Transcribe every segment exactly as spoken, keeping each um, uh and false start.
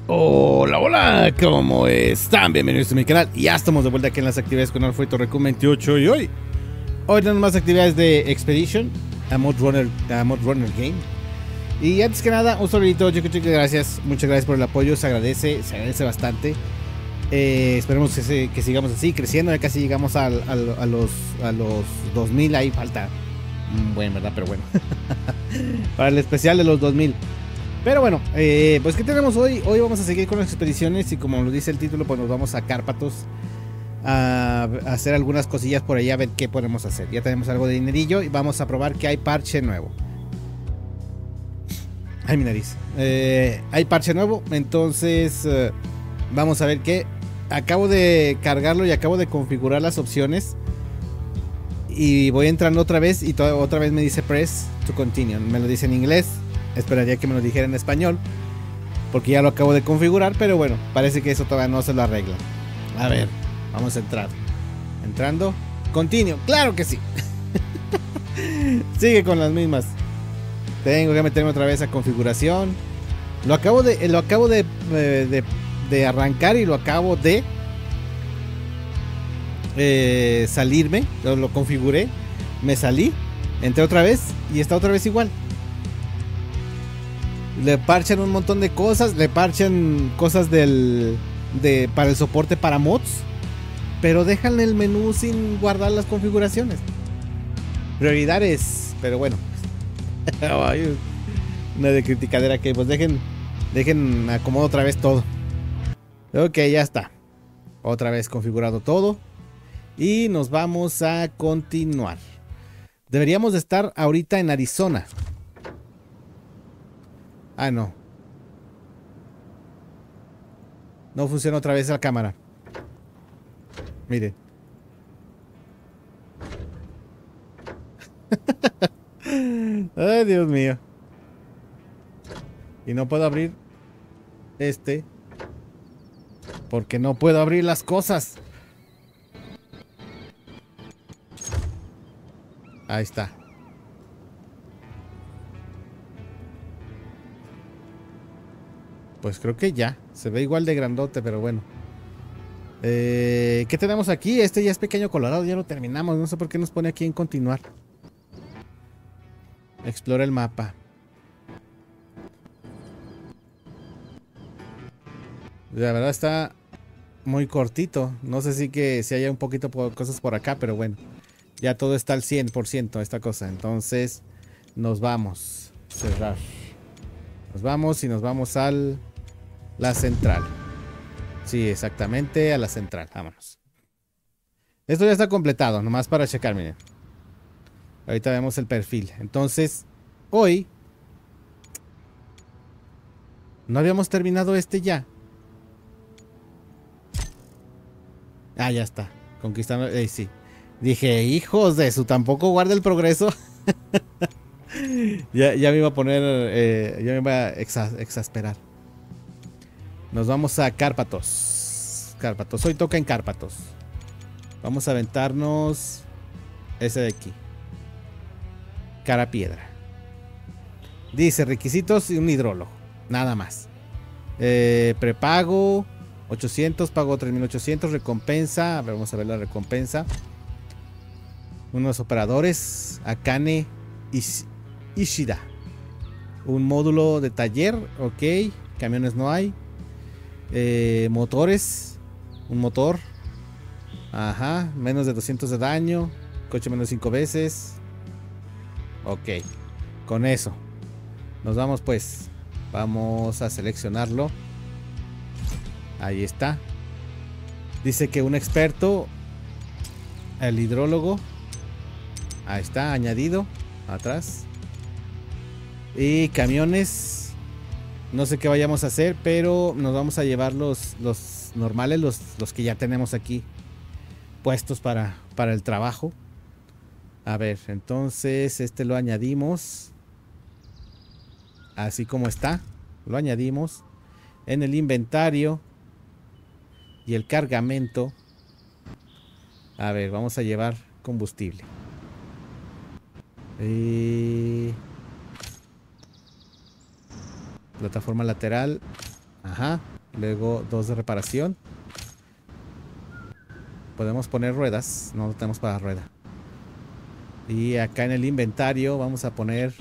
Hola, hola, ¿cómo están? Bienvenidos a mi canal. Ya estamos de vuelta aquí en las actividades con Alfredo Recon veintiocho. Y hoy, hoy tenemos más actividades de Expedition, a Mod Runner, a Mod Runner Game. Y antes que nada, un saludito, chicos, chicos, gracias. Muchas gracias por el apoyo, se agradece, se agradece bastante. Eh, esperemos que, se, que sigamos así, creciendo. Ya casi llegamos al, al, a los, a los dos mil, ahí falta. Bueno, ¿verdad? Pero bueno. Para el especial de los dos mil. Pero bueno, eh, pues ¿qué tenemos hoy? Hoy vamos a seguir con las expediciones y como lo dice el título, pues nos vamos a Cárpatos a, a hacer algunas cosillas por allá, a ver qué podemos hacer. Ya tenemos algo de dinerillo y vamos a probar que hay parche nuevo. Ay, mi nariz. Eh, hay parche nuevo, entonces eh, vamos a ver qué. Acabo de cargarlo y acabo de configurar las opciones. Y voy entrando otra vez y otra vez me dice press to continue. Me lo dice en inglés. Esperaría que me lo dijera en español, porque ya lo acabo de configurar, pero bueno, parece que eso todavía no se lo arregla. A ver, vamos a entrar. Entrando. Continue, claro que sí. Sigue con las mismas. Tengo que meterme otra vez a configuración. Lo acabo de, lo acabo de, de, de arrancar y lo acabo de eh, salirme. Lo, lo configuré. Me salí. Entré otra vez y está otra vez igual. Le parchan un montón de cosas, le parchan cosas del de para el soporte para mods, pero dejan el menú sin guardar las configuraciones. Prioridades, pero bueno. Una de criticadera que pues dejen dejen acomodo otra vez todo. Ok, ya está. Otra vez configurado todo y nos vamos a continuar. Deberíamos de estar ahorita en Arizona. Ah, no. No funciona otra vez la cámara. Miren. Ay, Dios mío. Y no puedo abrir este. Porque no puedo abrir las cosas. Ahí está. Pues creo que ya. Se ve igual de grandote, pero bueno. Eh, ¿Qué tenemos aquí? Este ya es pequeño colorado. Ya lo terminamos. No sé por qué nos pone aquí en continuar. Explora el mapa. La verdad está muy cortito. No sé si que si haya un poquito de cosas por acá, pero bueno. Ya todo está al cien por ciento esta cosa. Entonces nos vamos. Cerrar. Nos vamos y nos vamos al... La central. Sí, exactamente, a la central. Vámonos. Esto ya está completado, nomás para checar, miren. Ahorita vemos el perfil. Entonces, hoy no habíamos terminado este ya. Ah, ya está. Conquistando. Eh, sí. Dije, hijos de su, tampoco guarda el progreso. ya, ya me iba a poner. Eh, ya me iba a exa exasperar. Nos vamos a Cárpatos. Cárpatos. Hoy toca en Cárpatos. Vamos a aventarnos ese de aquí. Cara piedra. Dice requisitos y un hidrólogo. Nada más. Eh, prepago ochocientos, pago tres mil ochocientos. Recompensa. A ver, vamos a ver la recompensa. Unos operadores. Akane Ish Ishida. Un módulo de taller. Ok. Camiones no hay. Eh, motores. Un motor. Ajá. Menos de doscientos de daño. Coche menos cinco veces. Ok. Con eso. Nos vamos pues. Vamos a seleccionarlo. Ahí está. Dice que un experto. El hidrólogo. Ahí está, añadido. Atrás. Y camiones. No sé qué vayamos a hacer, pero nos vamos a llevar los, los normales, los, los que ya tenemos aquí puestos para, para el trabajo. A ver, entonces este lo añadimos. Así como está. Lo añadimos en el inventario. Y el cargamento. A ver, vamos a llevar combustible. Y... plataforma lateral. Ajá. Luego dos de reparación. Podemos poner ruedas. No, no tenemos para rueda. Y acá en el inventario vamos a poner...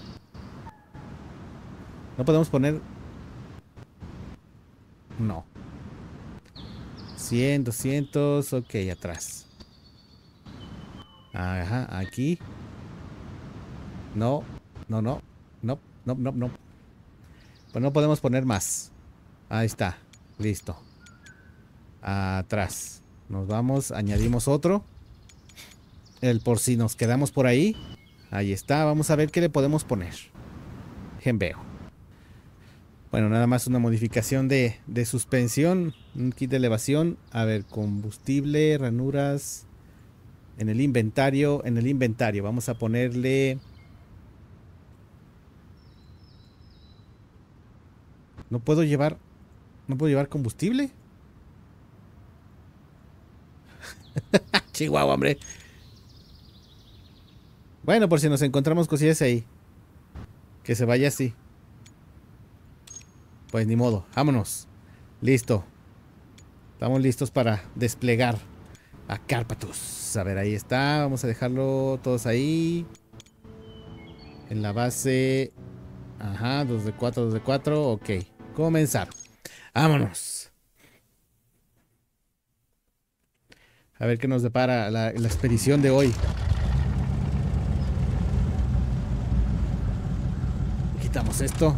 No podemos poner... No. cien, doscientos. Ok, atrás. Ajá, aquí. No, no, no. No, no, no, no. Pues no podemos poner más. Ahí está. Listo. Atrás. Nos vamos, añadimos otro. El por si nos quedamos por ahí. Ahí está. Vamos a ver qué le podemos poner. Veo. Bueno, nada más una modificación de, de suspensión. Un kit de elevación. A ver, combustible, ranuras. En el inventario. En el inventario. Vamos a ponerle... No puedo llevar... ¿No puedo llevar combustible? Chihuahua, hombre. Bueno, por si nos encontramos cosillas ahí. Que se vaya así. Pues ni modo, vámonos. Listo. Estamos listos para desplegar a Cárpatos. A ver, ahí está. Vamos a dejarlo todos ahí. En la base. Ajá, dos de cuatro, dos de cuatro. Ok, comenzar. Vámonos. A ver qué nos depara la, la expedición de hoy. Quitamos esto.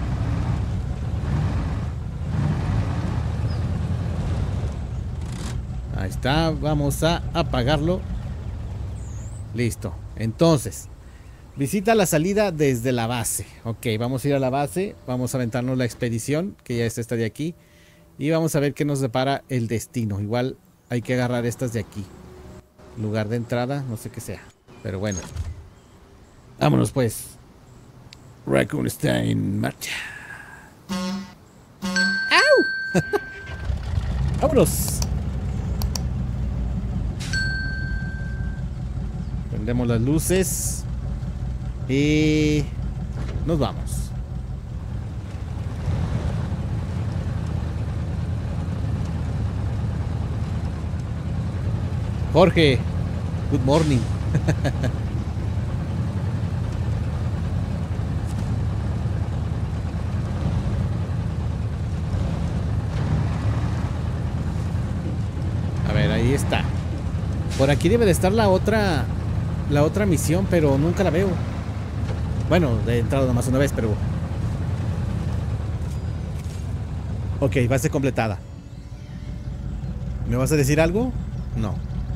Ahí está, vamos a apagarlo. Listo. Entonces, visita la salida desde la base. Ok, vamos a ir a la base. Vamos a aventarnos la expedición, que ya es esta de aquí. Y vamos a ver qué nos depara el destino. Igual hay que agarrar estas de aquí. Lugar de entrada, no sé qué sea. Pero bueno. Vámonos pues. Raccoon está en marcha. ¡Au! ¡Vámonos! Prendemos las luces. Y nos vamos. Jorge, good morning. A ver, ahí está. Por aquí debe de estar la otra La otra misión, pero nunca la veo. Bueno, he entrado nomás una vez, pero... Ok, base completada. ¿Me vas a decir algo? No.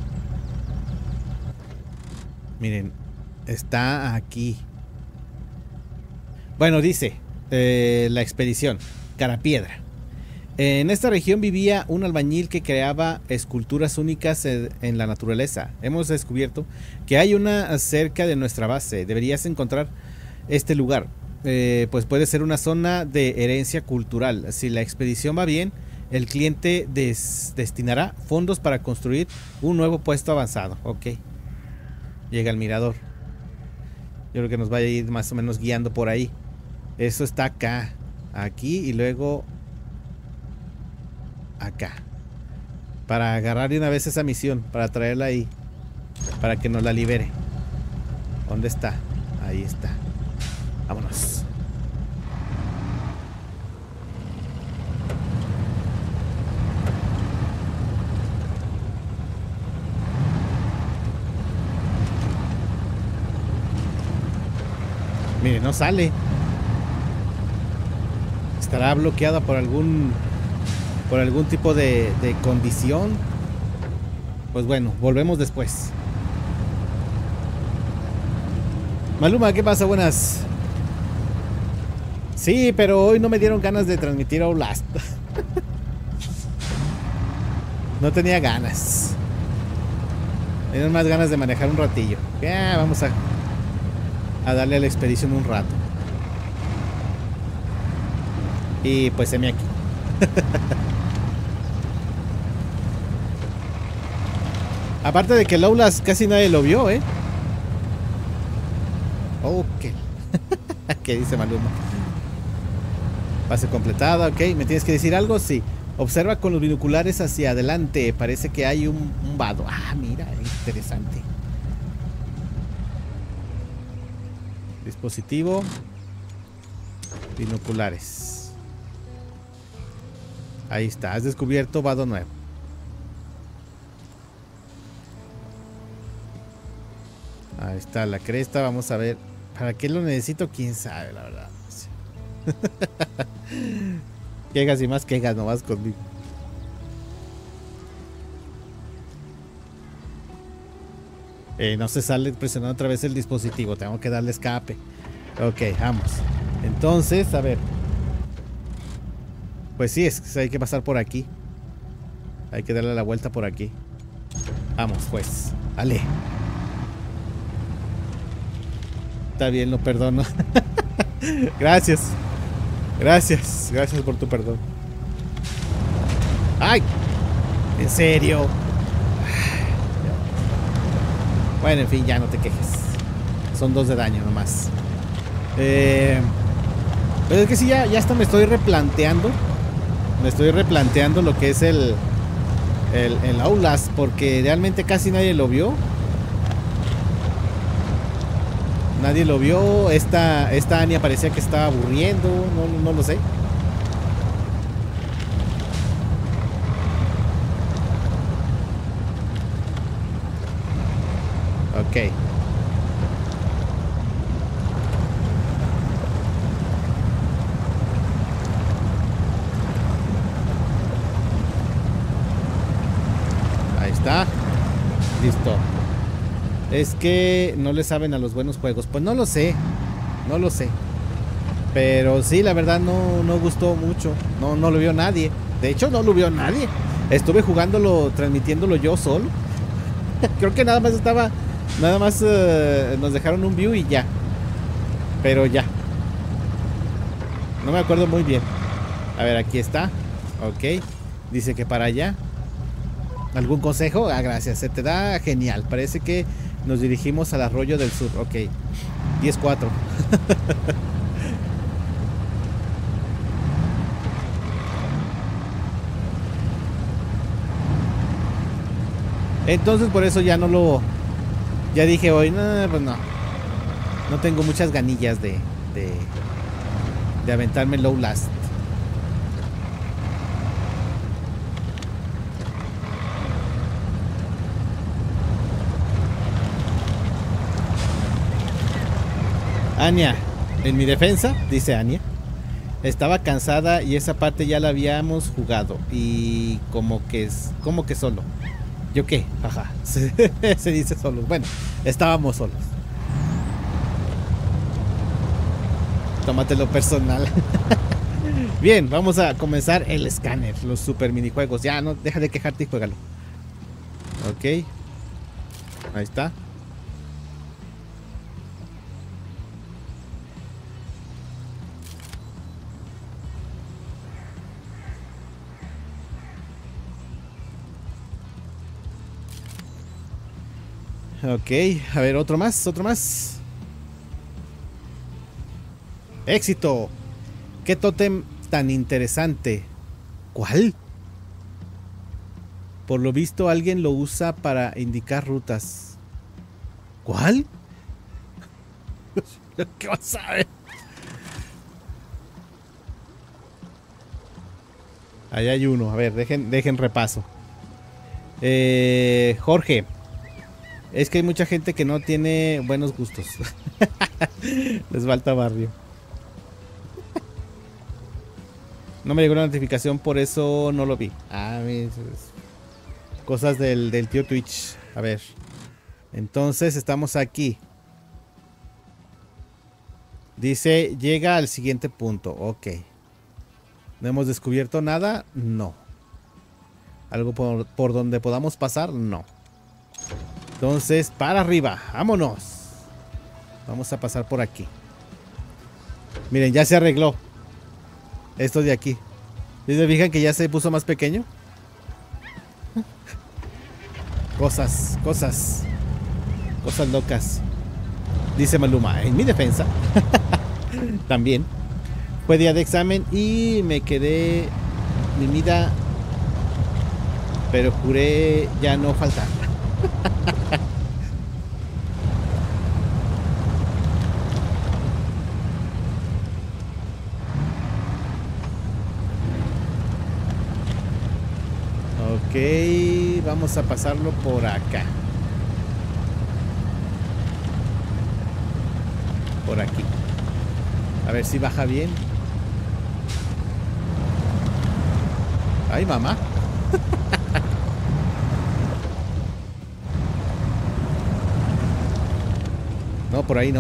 Miren, está aquí. Bueno, dice eh, la expedición Carapiedra. En esta región vivía un albañil que creaba esculturas únicas en la naturaleza. Hemos descubierto que hay una cerca de nuestra base. Deberías encontrar este lugar. Eh, pues puede ser una zona de herencia cultural. Si la expedición va bien, el cliente des destinará fondos para construir un nuevo puesto avanzado. Ok. Llega el mirador. Yo creo que nos va a ir más o menos guiando por ahí. Eso está acá. Aquí y luego... acá. Para agarrar de una vez esa misión. Para traerla ahí. Para que nos la libere. ¿Dónde está? Ahí está. Vámonos. Mire, no sale. Estará bloqueada por algún... por algún tipo de, de condición. Pues bueno, volvemos después. Maluma, ¿qué pasa? Buenas. Sí, pero hoy no me dieron ganas de transmitir Outlast. No tenía ganas. Tenía más ganas de manejar un ratillo. Ya, vamos a, a darle a la expedición un rato. Y pues se me aquí. Aparte de que el Outlast casi nadie lo vio, ¿eh? Ok. ¿Qué dice Maluma? Pase completada, ok. ¿Me tienes que decir algo? Sí. Observa con los binoculares hacia adelante. Parece que hay un, un vado. Ah, mira, interesante. Dispositivo. Binoculares. Ahí está. Has descubierto vado nuevo. Ahí está la cresta. Vamos a ver. ¿Para qué lo necesito? Quién sabe, la verdad. Quejas y más quejas, no vas conmigo. Eh, no se sale presionando otra vez el dispositivo. Tengo que darle escape. Ok, vamos. Entonces, a ver. Pues sí, es que hay que pasar por aquí. Hay que darle la vuelta por aquí. Vamos, pues. Vale. Está bien, lo perdono. Gracias. Gracias. Gracias por tu perdón. ¡Ay! ¿En serio? Bueno, en fin, ya no te quejes. Son dos de daño nomás. Eh, pero es que sí, ya, ya hasta me estoy replanteando. Me estoy replanteando lo que es el, el, el Outlast. Porque realmente casi nadie lo vio. Nadie lo vio. Esta, esta Anya parecía que estaba aburriendo. No, no lo sé. Ok. Ahí está. Listo. Es que no le saben a los buenos juegos. Pues no lo sé. No lo sé. Pero sí, la verdad no, no gustó mucho. No, no lo vio nadie. De hecho, no lo vio nadie. Estuve jugándolo, transmitiéndolo yo solo. Creo que nada más estaba... Nada más uh, nos dejaron un view y ya. Pero ya. No me acuerdo muy bien. A ver, aquí está. Ok. Dice que para allá. ¿Algún consejo? Ah, gracias. Se te da genial. Parece que nos dirigimos al arroyo del sur. Ok. diez cuatro. Entonces por eso ya no lo... Ya dije hoy, no, pues no. No tengo muchas ganillas de... De, de aventarme el Outlast. Anya, en mi defensa, dice Anya, estaba cansada y esa parte ya la habíamos jugado. Y como que es... Como que solo. ¿Yo qué? Ajá. Se, se dice solo. Bueno, estábamos solos. Tómatelo personal. Bien, vamos a comenzar el escáner. Los super minijuegos. Ya, no, deja de quejarte y juégalo. Ok. Ahí está. Ok, a ver, otro más, otro más. Éxito. ¿Qué tótem tan interesante? ¿Cuál? Por lo visto alguien lo usa para indicar rutas. ¿Cuál? ¿Qué vas a ver? Ahí hay uno, a ver, dejen, dejen repaso. Eh, Jorge. Es que hay mucha gente que no tiene buenos gustos. Les falta barrio. No me llegó la notificación, por eso no lo vi. Ah, mis cosas del, del tío Twitch. A ver. Entonces estamos aquí. Dice, llega al siguiente punto. Ok. ¿No hemos descubierto nada? No. ¿Algo por, por donde podamos pasar? No. Entonces, para arriba, vámonos. Vamos a pasar por aquí. Miren, ya se arregló esto de aquí. ¿Se fijan que ya se puso más pequeño? Cosas, cosas. Cosas locas. Dice Maluma, en mi defensa. También. Fue día de examen y me quedé limida, pero juré ya no faltar. Ok, vamos a pasarlo por acá. Por aquí. A ver si baja bien. Ay, mamá. No, por ahí no.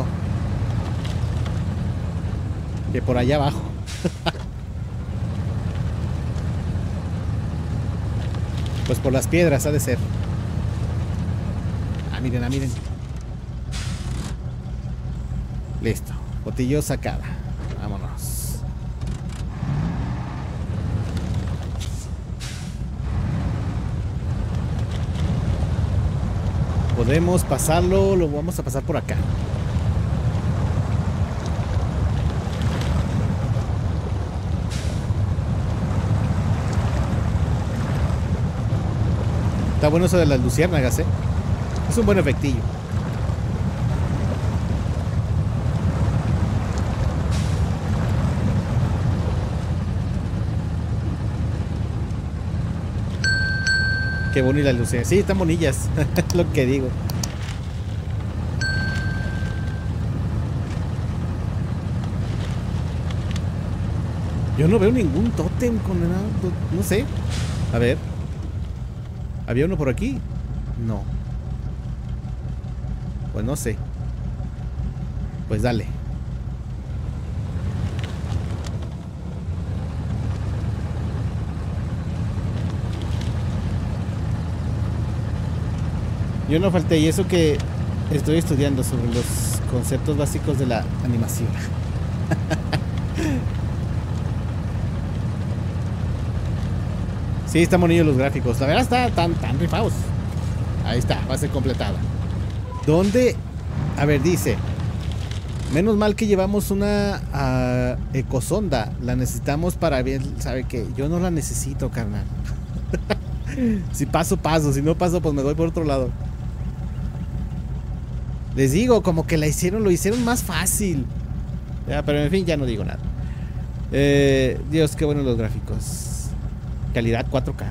Que por allá abajo. Pues por las piedras ha de ser. Ah, miren, ah, miren. Listo. Botillo sacada. Vámonos. Podemos pasarlo. Lo vamos a pasar por acá. Está bueno eso de las luciérnagas, ¿eh? Es un buen efectillo. Qué bonita las luciérnagas. Sí, están bonillas. Es lo que digo. Yo no veo ningún tótem con nada. No sé. A ver. ¿Había uno por aquí? No. Pues no sé. Pues dale. Yo no falté, y eso que estoy estudiando sobre los conceptos básicos de la animación. Sí, están bonitos los gráficos. La verdad está tan, tan rifados. Ahí está, va a ser completada. ¿Dónde? A ver, dice. Menos mal que llevamos una uh, ecosonda. La necesitamos para ver. ¿Sabe qué? Yo no la necesito, carnal. Si paso, paso. Si no paso, pues me doy por otro lado. Les digo, como que la hicieron, lo hicieron más fácil. Ya, pero en fin, ya no digo nada. Eh, Dios, qué buenos los gráficos. Calidad cuatro K.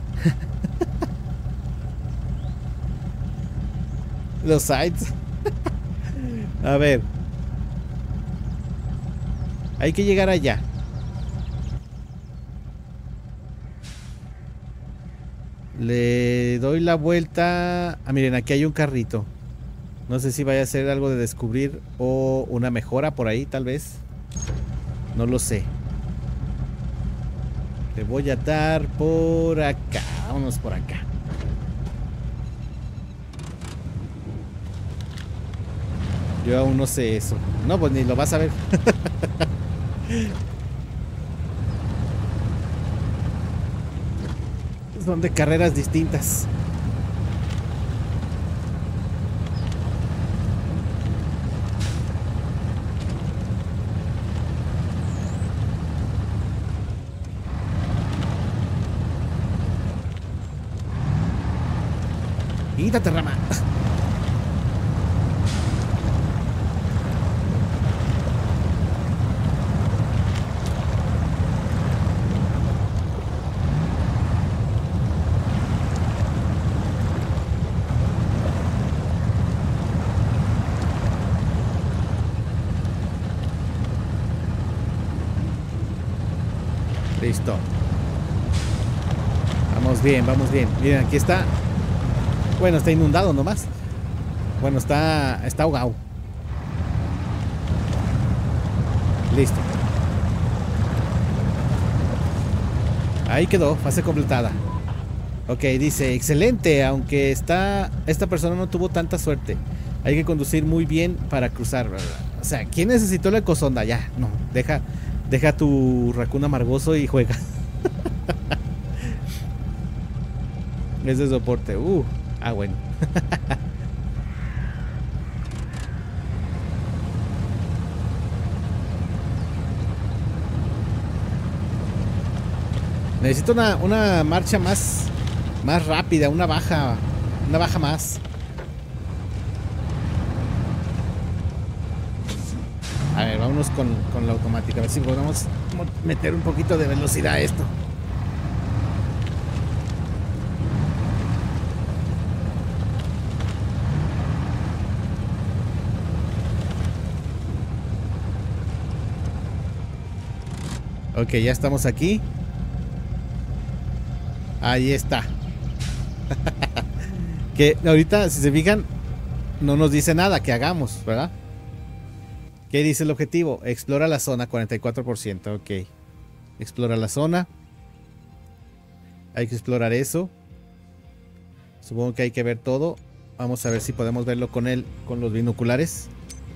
Los sites. A ver. Hay que llegar allá. Le doy la vuelta. Ah, miren, aquí hay un carrito. No sé si vaya a ser algo de descubrir o una mejora por ahí, tal vez. No lo sé. Te voy a dar por acá. Vámonos por acá. Yo aún no sé eso. No, pues ni lo vas a ver. Son de carreras distintas. Quítate, rama. Listo. Vamos bien, vamos bien. Miren, aquí está. Bueno, está inundado nomás. Bueno, está, está ahogado. Listo. Ahí quedó, fase completada. Ok, dice, excelente, aunque está, esta persona no tuvo tanta suerte. Hay que conducir muy bien para cruzar. O sea, ¿quién necesitó la ecosonda? Ya, no, deja, deja tu raccoon amargoso y juega. Es de soporte. Uh, ah, bueno. Necesito una, una marcha más, más rápida, una baja, una baja más. A ver, vámonos con, con la automática. A ver si podemos meter un poquito de velocidad a esto. Ok, ya estamos aquí. Ahí está. Que ahorita, si se fijan, no nos dice nada que hagamos, ¿verdad? ¿Qué dice el objetivo? Explora la zona, cuarenta y cuatro por ciento. Ok. Explora la zona. Hay que explorar eso. Supongo que hay que ver todo. Vamos a ver si podemos verlo con él, con los binoculares.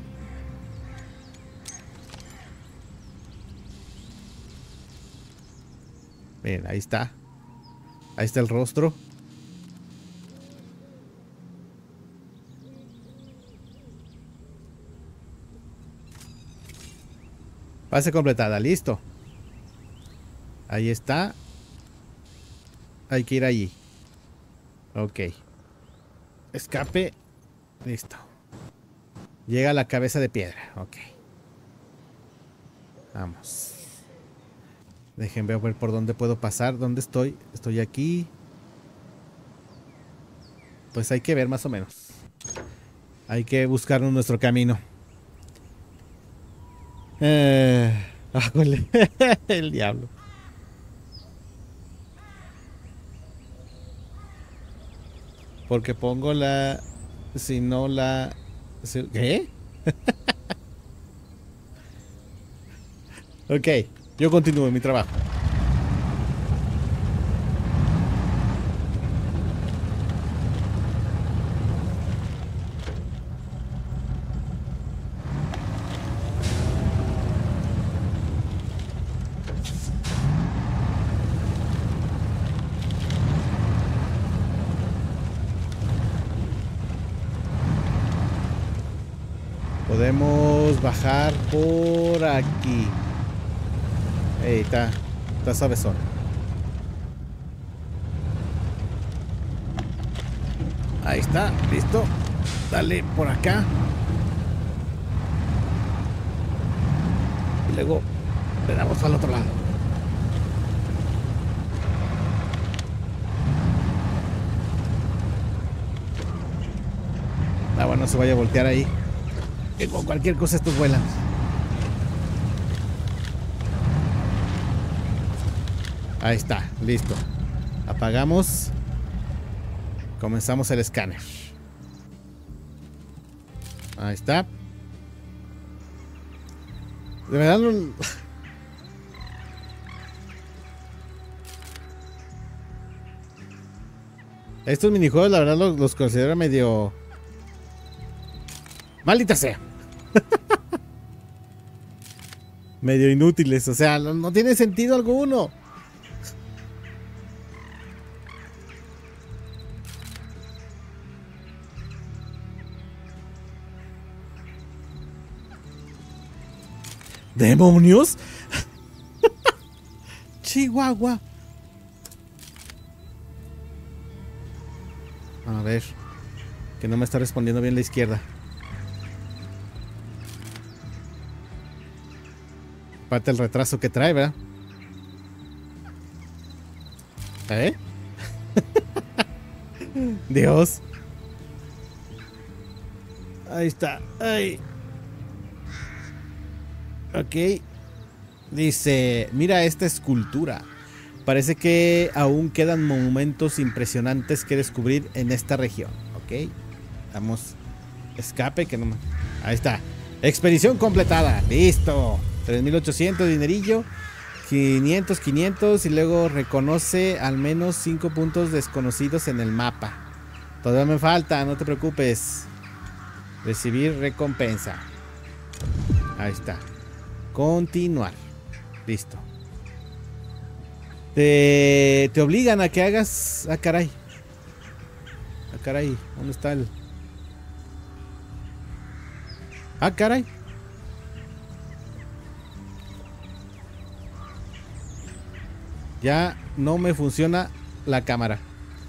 Miren, ahí está. Ahí está el rostro. Fase completada, listo. Ahí está. Hay que ir allí. Ok. Escape. Listo. Llega a la cabeza de piedra. Ok. Vamos. Déjenme ver por dónde puedo pasar. ¿Dónde estoy? Estoy aquí. Pues hay que ver más o menos. Hay que buscar nuestro camino. Eh, ájole, el diablo. Porque pongo la... Si no la... ¿Qué? Ok, yo continúo mi trabajo. Podemos bajar por aquí. Ey, está, está suavezón. Ahí está, listo. Dale por acá. Y luego le damos al otro lado. Ah, bueno, no se vaya a voltear ahí. Que con cualquier cosa estos vuelan. Ahí está, listo. Apagamos. Comenzamos el escáner. Ahí está. De verdad no... Estos minijuegos la verdad los, los considero medio... Maldita sea. Medio inútiles, o sea, no, no tiene sentido alguno. ¿Demonios? Chihuahua. A ver. Que no me está respondiendo bien la izquierda. Parte el retraso que trae, ¿verdad? ¿Eh? Dios. Ahí está. Ahí. Ok. Dice, mira esta escultura. Parece que aún quedan monumentos impresionantes que descubrir en esta región. Ok. Damos escape que no... Ahí está. Expedición completada. Listo. tres mil ochocientos dinerillo. quinientos, quinientos. Y luego reconoce al menos cinco puntos desconocidos en el mapa. Todavía me falta, no te preocupes. Recibir recompensa. Ahí está. Continuar. Listo. Te, te obligan a que hagas... Ah, caray. Ah, caray. ¿Dónde está el...? Ah, caray. Ya no me funciona la cámara.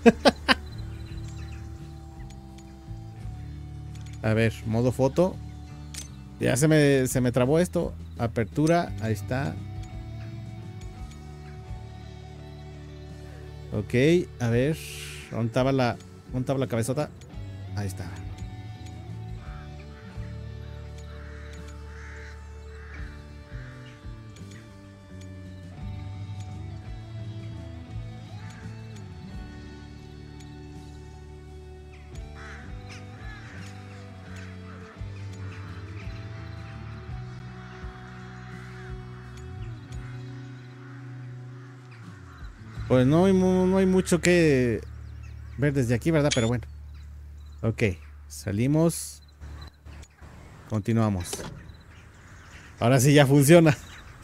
A ver, modo foto. Ya se me, se me trabó esto. Apertura, ahí está. Ok, a ver. ¿Dónde estaba la, dónde estaba la cabezota? Ahí está. Pues no hay, no hay mucho que ver desde aquí, ¿verdad? Pero bueno. Ok, salimos. Continuamos. Ahora sí ya funciona.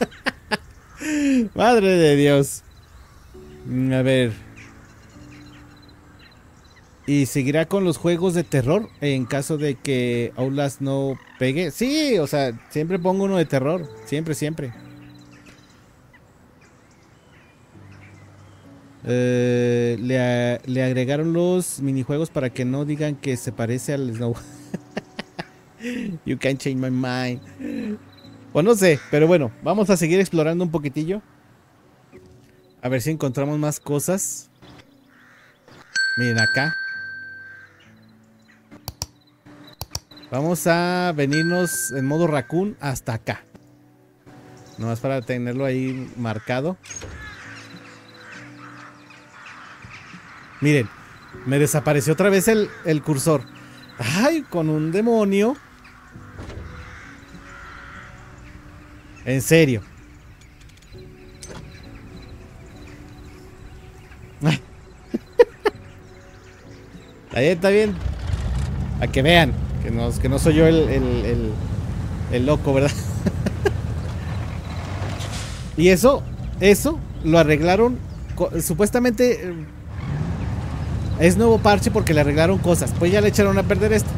Madre de Dios. A ver. ¿Y seguirá con los juegos de terror en caso de que Outlast no pegue? Sí, o sea, siempre pongo uno de terror. Siempre, siempre. Eh, le, a- le agregaron los minijuegos para que no digan que se parece al Snow. You can't change my mind. O no sé, pero bueno, vamos a seguir explorando un poquitillo. A ver si encontramos más cosas. Miren acá. Vamos a venirnos en modo raccoon hasta acá. Nomás para tenerlo ahí marcado. Miren, me desapareció otra vez el, el cursor. Ay, con un demonio. En serio. Está bien, está bien. A que vean. Que no, que no soy yo el, el, el, el loco, ¿verdad? Y eso, eso lo arreglaron. Supuestamente eh, es nuevo parche porque le arreglaron cosas. Pues ya le echaron a perder esto.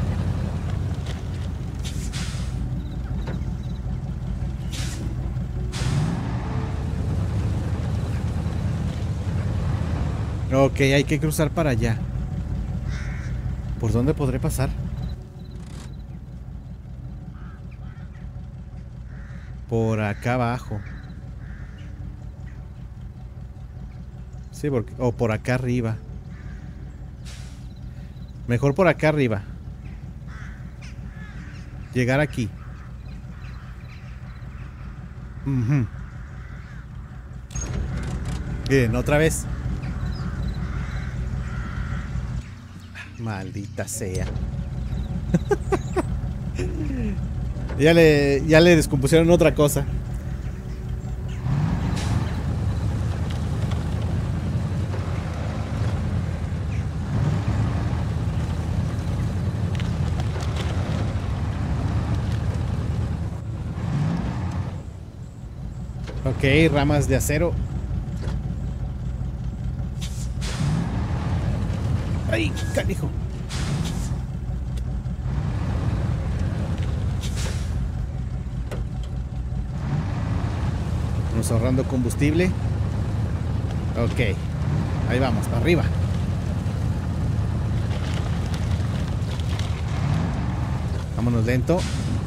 Ok, hay que cruzar para allá. ¿Por dónde podré pasar? Por acá abajo. Sí, porque, o por acá arriba. Mejor por acá arriba. Llegar aquí. Uh-huh. Bien, otra vez. Maldita sea. ya le, ya le descompusieron otra cosa. Ok, ramas de acero. ¡Ay, canijo! Vamos ahorrando combustible. Ok. Ahí vamos, para arriba. Vámonos lento.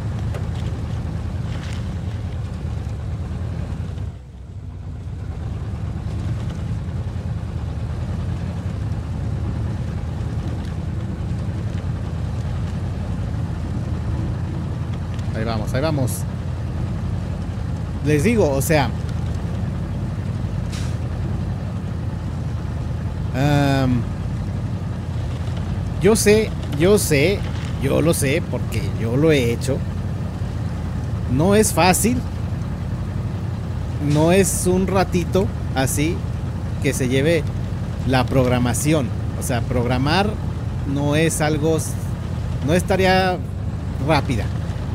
Ahí vamos, ahí vamos. Les digo, o sea... Um, yo sé, yo sé, yo lo sé porque yo lo he hecho. No es fácil. No es un ratito así que se lleve la programación. O sea, programar no es algo... No es tarea rápida.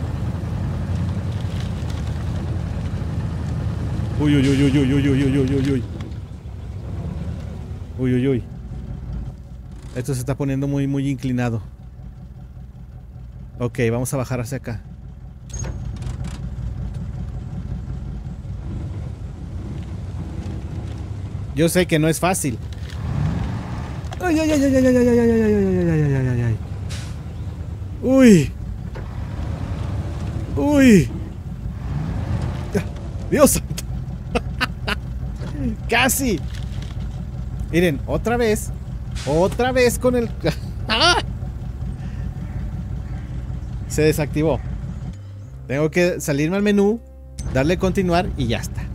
Uy, uy, uy, uy, uy, uy, uy, uy, uy, uy. Uy, uy, uy. Esto se está poniendo muy, muy inclinado. Ok, vamos a bajar hacia acá. Yo sé que no es fácil. Ay, ay, ay, ay, ay, ay, ay, ay, ay, ay, ay, ay, ay, ay, ay. Uy. Uy. Dios santo. Casi. Miren, otra vez. Otra vez con el... ¡Ah! Se desactivó. Tengo que salirme al menú, darle continuar y ya está.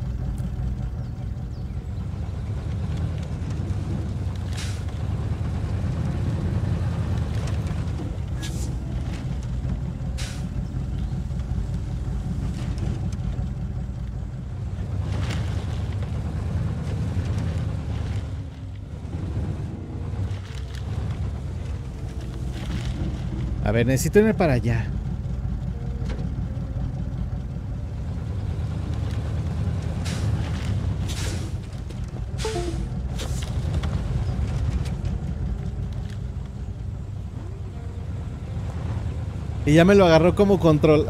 A ver, necesito irme para allá. Y ya me lo agarró como control.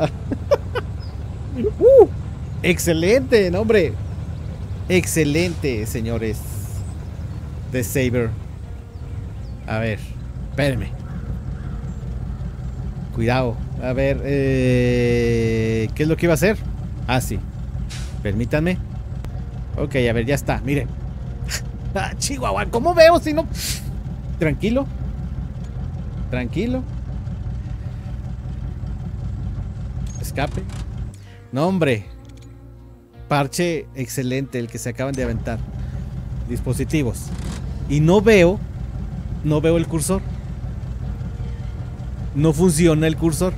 uh, excelente, no, hombre. Excelente, señores. The Saber. A ver, espérenme. Cuidado. A ver, eh, ¿qué es lo que iba a hacer? Ah, sí. Permítanme. Ok, a ver, ya está. Miren. Ah, Chihuahua, ¿cómo veo si no? Tranquilo. Tranquilo. Escape. No, hombre. Parche excelente el que se acaban de aventar. Dispositivos. Y no veo. No veo el cursor. No funciona el cursor.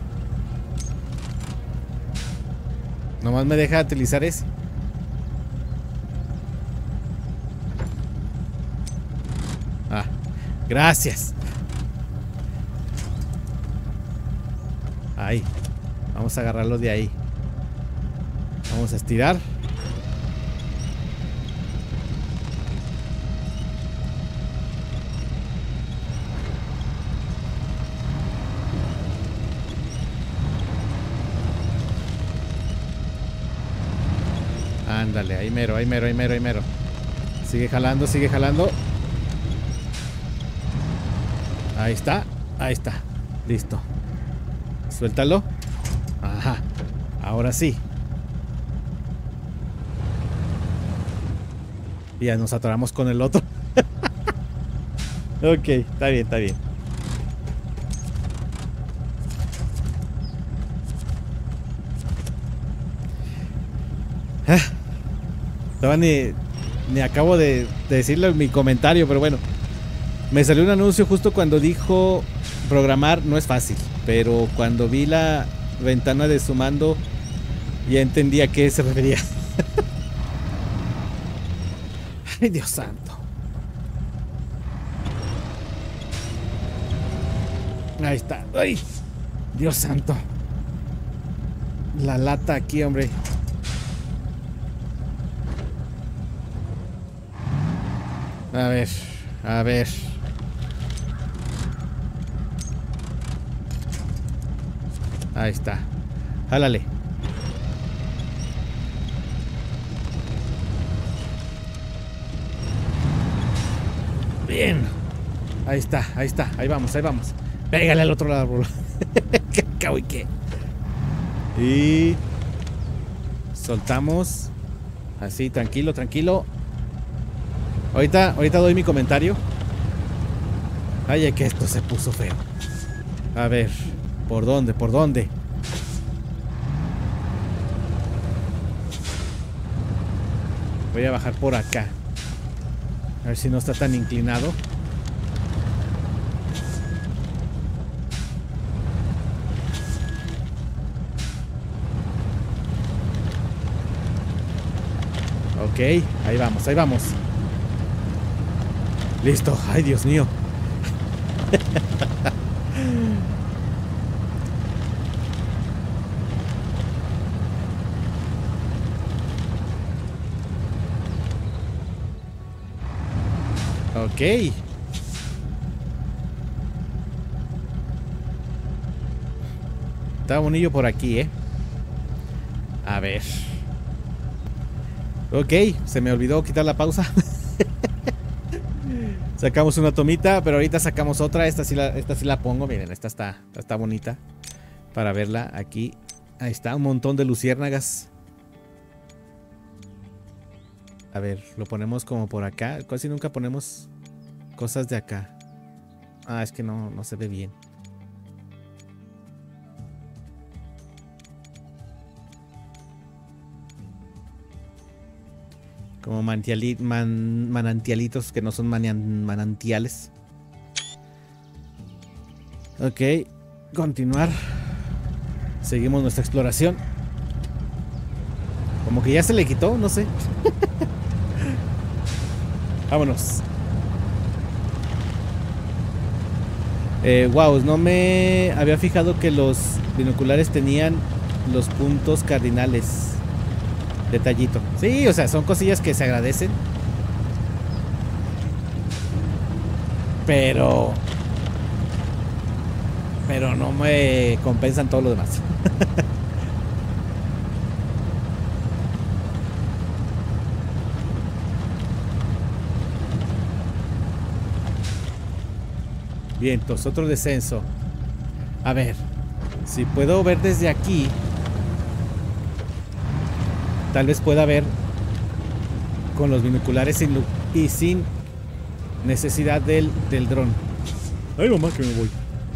Nomás me deja utilizar ese. Ah, gracias. Ahí. Vamos a agarrarlo de ahí. Vamos a estirar. Ándale, ahí mero, ahí mero, ahí mero, ahí mero. Sigue jalando, sigue jalando. Ahí está, ahí está. Listo. Suéltalo. Ajá. Ahora sí. Y ya nos atoramos con el otro. Ok, está bien, está bien. Ah, estaba ni, ni acabo de, de decirle mi comentario, pero bueno. Me salió un anuncio justo cuando dijo programar no es fácil, pero cuando vi la ventana de su mando ya entendí a qué se refería. Ay, Dios santo. Ahí está. Ay, Dios santo. La lata aquí, hombre. A ver, a ver. Ahí está. Jálale. Bien. Ahí está, ahí está. Ahí vamos, ahí vamos. Pégale al otro lado. ¿Qué cago y qué? Y soltamos. Así, tranquilo, tranquilo. Ahorita, ahorita doy mi comentario. Ay, que esto se puso feo. A ver, ¿por dónde? ¿Por dónde? Voy a bajar por acá. A ver si no está tan inclinado. Ok, ahí vamos, ahí vamos. Listo, ay Dios mío. Ok. Está bonillo por aquí, ¿eh? A ver. Ok, se me olvidó quitar la pausa. Sacamos una tomita, pero ahorita sacamos otra. Esta sí la, esta sí la pongo. Miren, esta está, esta está bonita. Para verla aquí. Ahí está, un montón de luciérnagas. A ver, lo ponemos como por acá. Casi nunca ponemos cosas de acá. Ah, es que no, no se ve bien. Como mantiali, man, manantialitos que no son manian, manantiales. Ok, continuar. Seguimos nuestra exploración. Como que ya se le quitó, no sé. Vámonos. Eh, wow, no me había fijado que los binoculares tenían los puntos cardinales. Detallito. Sí, o sea, son cosillas que se agradecen. Pero... Pero no me compensan todo lo demás. Bien, entonces otro descenso. A ver, si puedo ver desde aquí, tal vez pueda ver con los binoculares sin y sin necesidad del, del dron. Ay, mamá, que me voy.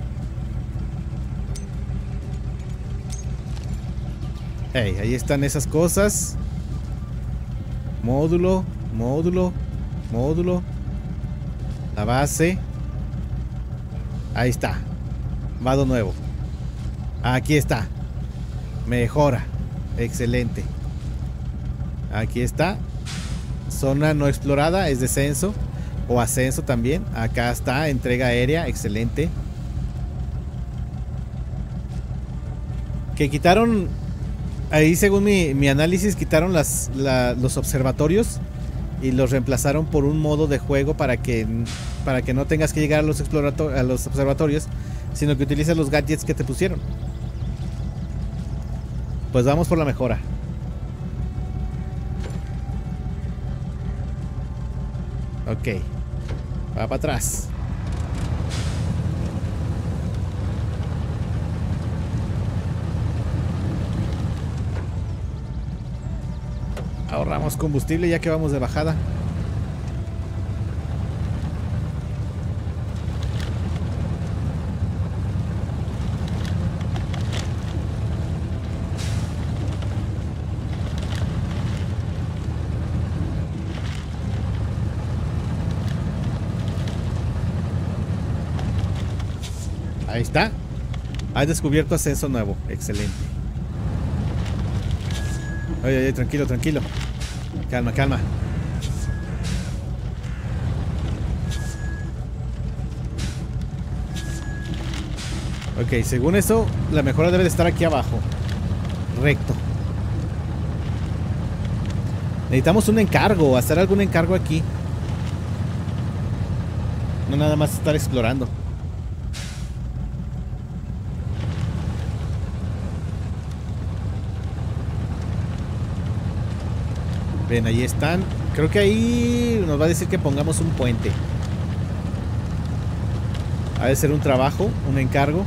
Hey, ahí están esas cosas. Módulo, módulo, módulo. La base. Ahí está. Vado nuevo. Aquí está. Mejora. Excelente. Aquí está. Zona no explorada. Es descenso. O ascenso también. Acá está. Entrega aérea. Excelente. Que quitaron... Ahí según mi, mi análisis quitaron las, la, los observatorios. Y los reemplazaron por un modo de juego para que, para que no tengas que llegar a los, a los observatorios, sino que utilices los gadgets que te pusieron. Pues vamos por la mejora. Ok. Va para atrás. Ahorramos combustible ya que vamos de bajada. Ahí está. Has descubierto ascenso nuevo. Excelente. Ay, ay, ay, tranquilo, tranquilo. Calma, calma. Ok, según eso, la mejora debe de estar aquí abajo. Recto. Necesitamos un encargo, hacer algún encargo aquí. No nada más estar explorando. Ven, ahí están. Creo que ahí nos va a decir que pongamos un puente. Ha de ser un trabajo, un encargo.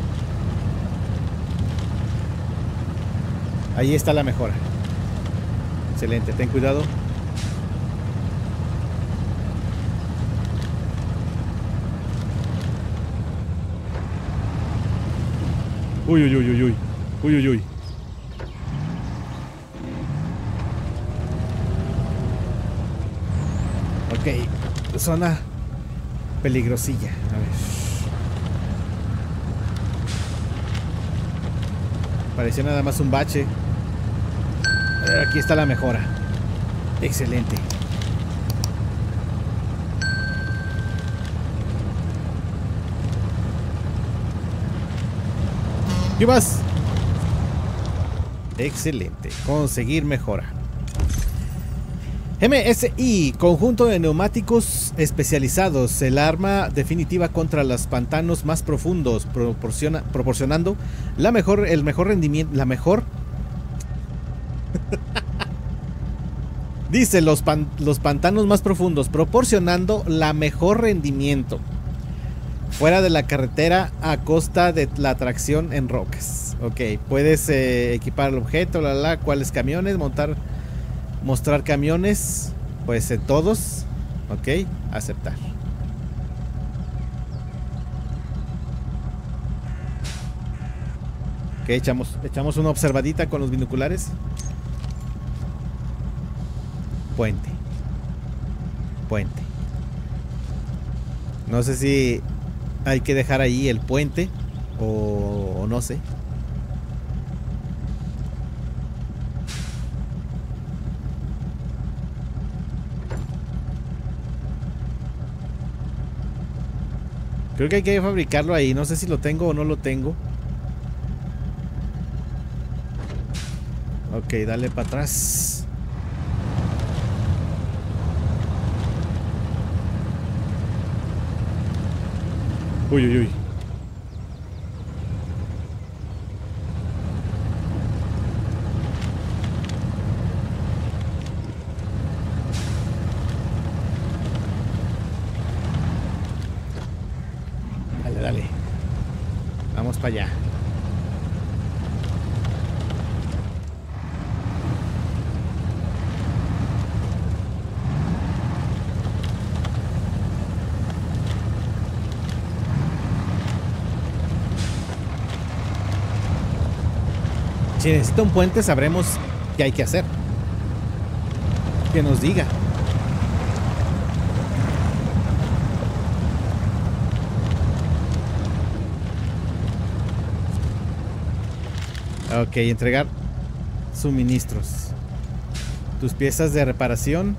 Ahí está la mejora. Excelente, ten cuidado. Uy, uy, uy, uy, uy. Uy, uy, uy. Ok, zona peligrosilla. A ver. Parecía nada más un bache. A ver, aquí está la mejora. Excelente. ¿Qué más? Excelente. Conseguir mejora. M S I, conjunto de neumáticos especializados, el arma definitiva contra los pantanos más profundos, proporciona, proporcionando la mejor, el mejor rendimiento, la mejor, Dice los, pan, los pantanos más profundos, proporcionando la mejor rendimiento fuera de la carretera a costa de la tracción en rocas. Ok, puedes eh, equipar el objeto, la, la, cuáles camiones, montar, mostrar camiones, pues eh, todos. Ok, aceptar. Ok, echamos, echamos una observadita con los binoculares. Puente. Puente. No sé si hay que dejar ahí el puente o, o no sé. Creo que hay que fabricarlo ahí. No sé si lo tengo o no lo tengo. Ok, dale para atrás. Uy, uy, uy. Dale, dale. Vamos para allá. Si necesita un puente, sabremos qué hay que hacer. Que nos diga. Ok, entregar suministros. Tus piezas de reparación.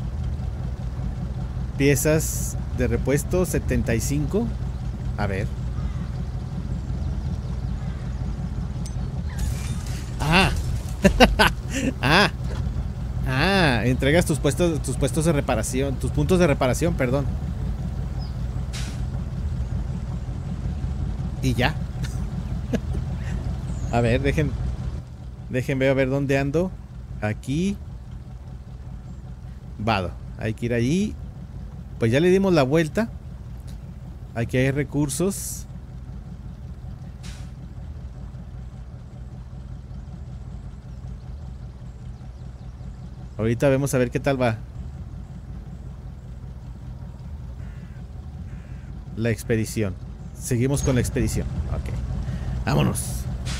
Piezas de repuesto setenta y cinco. A ver. Ah. ah. Ah, entregas tus puestos, tus puestos de reparación, tus puntos de reparación, perdón. Y ya. A ver, dejen Dejen ver a ver dónde ando. Aquí. Vado. Hay que ir allí. Pues ya le dimos la vuelta. Aquí hay recursos. Ahorita vemos a ver qué tal va la expedición. Seguimos con la expedición. Ok. Vámonos.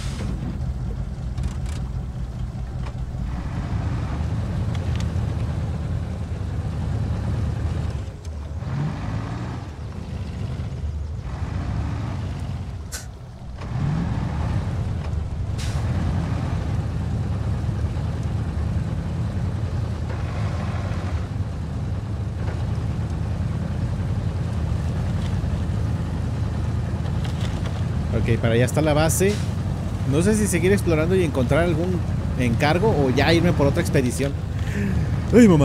Ok, para allá está la base. No sé si seguir explorando y encontrar algún encargo o ya irme por otra expedición. ¡Ay, mamá!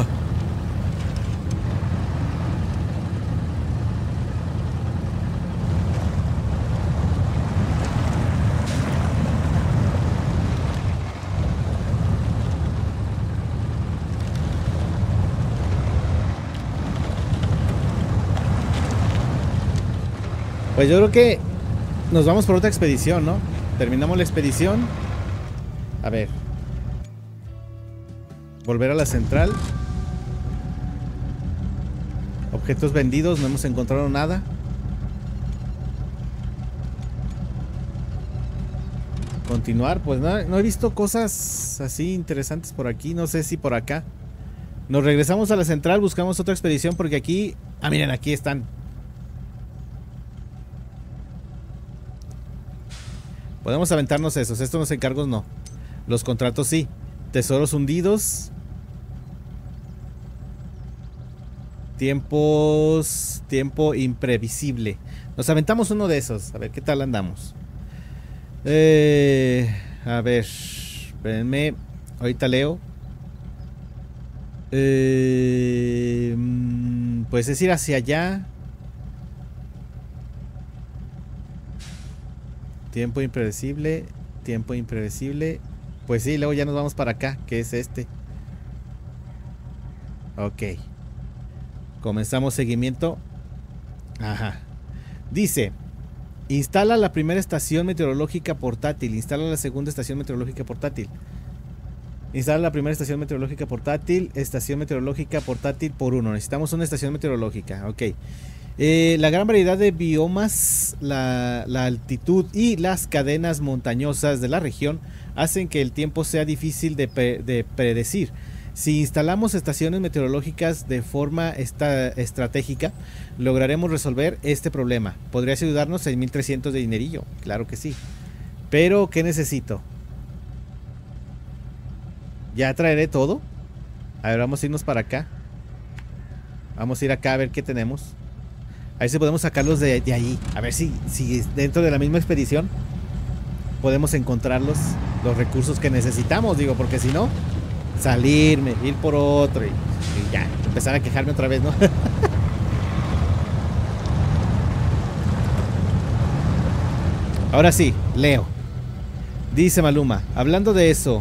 Pues yo creo que nos vamos por otra expedición, ¿no? Terminamos la expedición. A ver. Volver a la central. Objetos vendidos, no hemos encontrado nada. Continuar, pues no, no he visto cosas así interesantes por aquí. No sé si por acá. Nos regresamos a la central, buscamos otra expedición porque aquí... Ah, miren, aquí están. Podemos aventarnos esos. Estos los encargos no. Los contratos sí. Tesoros hundidos. Tiempos... Tiempo imprevisible. Nos aventamos uno de esos. A ver qué tal andamos. Eh, a ver. Espérenme. Ahorita leo. Eh, pues es ir hacia allá. Tiempo impredecible. Tiempo impredecible. Pues sí, luego ya nos vamos para acá, que es este. Ok. Comenzamos seguimiento. Ajá. Dice, instala la primera estación meteorológica portátil. Instala la segunda estación meteorológica portátil. Instala la primera estación meteorológica portátil. Estación meteorológica portátil por uno. Necesitamos una estación meteorológica. Ok. Eh, la gran variedad de biomas, la, la altitud y las cadenas montañosas de la región hacen que el tiempo sea difícil de, pre de predecir. Si instalamos estaciones meteorológicas de forma esta estratégica, lograremos resolver este problema. ¿Podrías ayudarnos? seis mil trescientos de dinerillo. Claro que sí. Pero, ¿qué necesito? Ya traeré todo. A ver, vamos a irnos para acá. Vamos a ir acá a ver qué tenemos. A ver si podemos sacarlos de, de ahí. A ver si, si dentro de la misma expedición podemos encontrar los, los recursos que necesitamos. Digo, porque si no, salirme, ir por otro y, y ya, empezar a quejarme otra vez, ¿no? Ahora sí, leo. Dice Maluma, hablando de eso,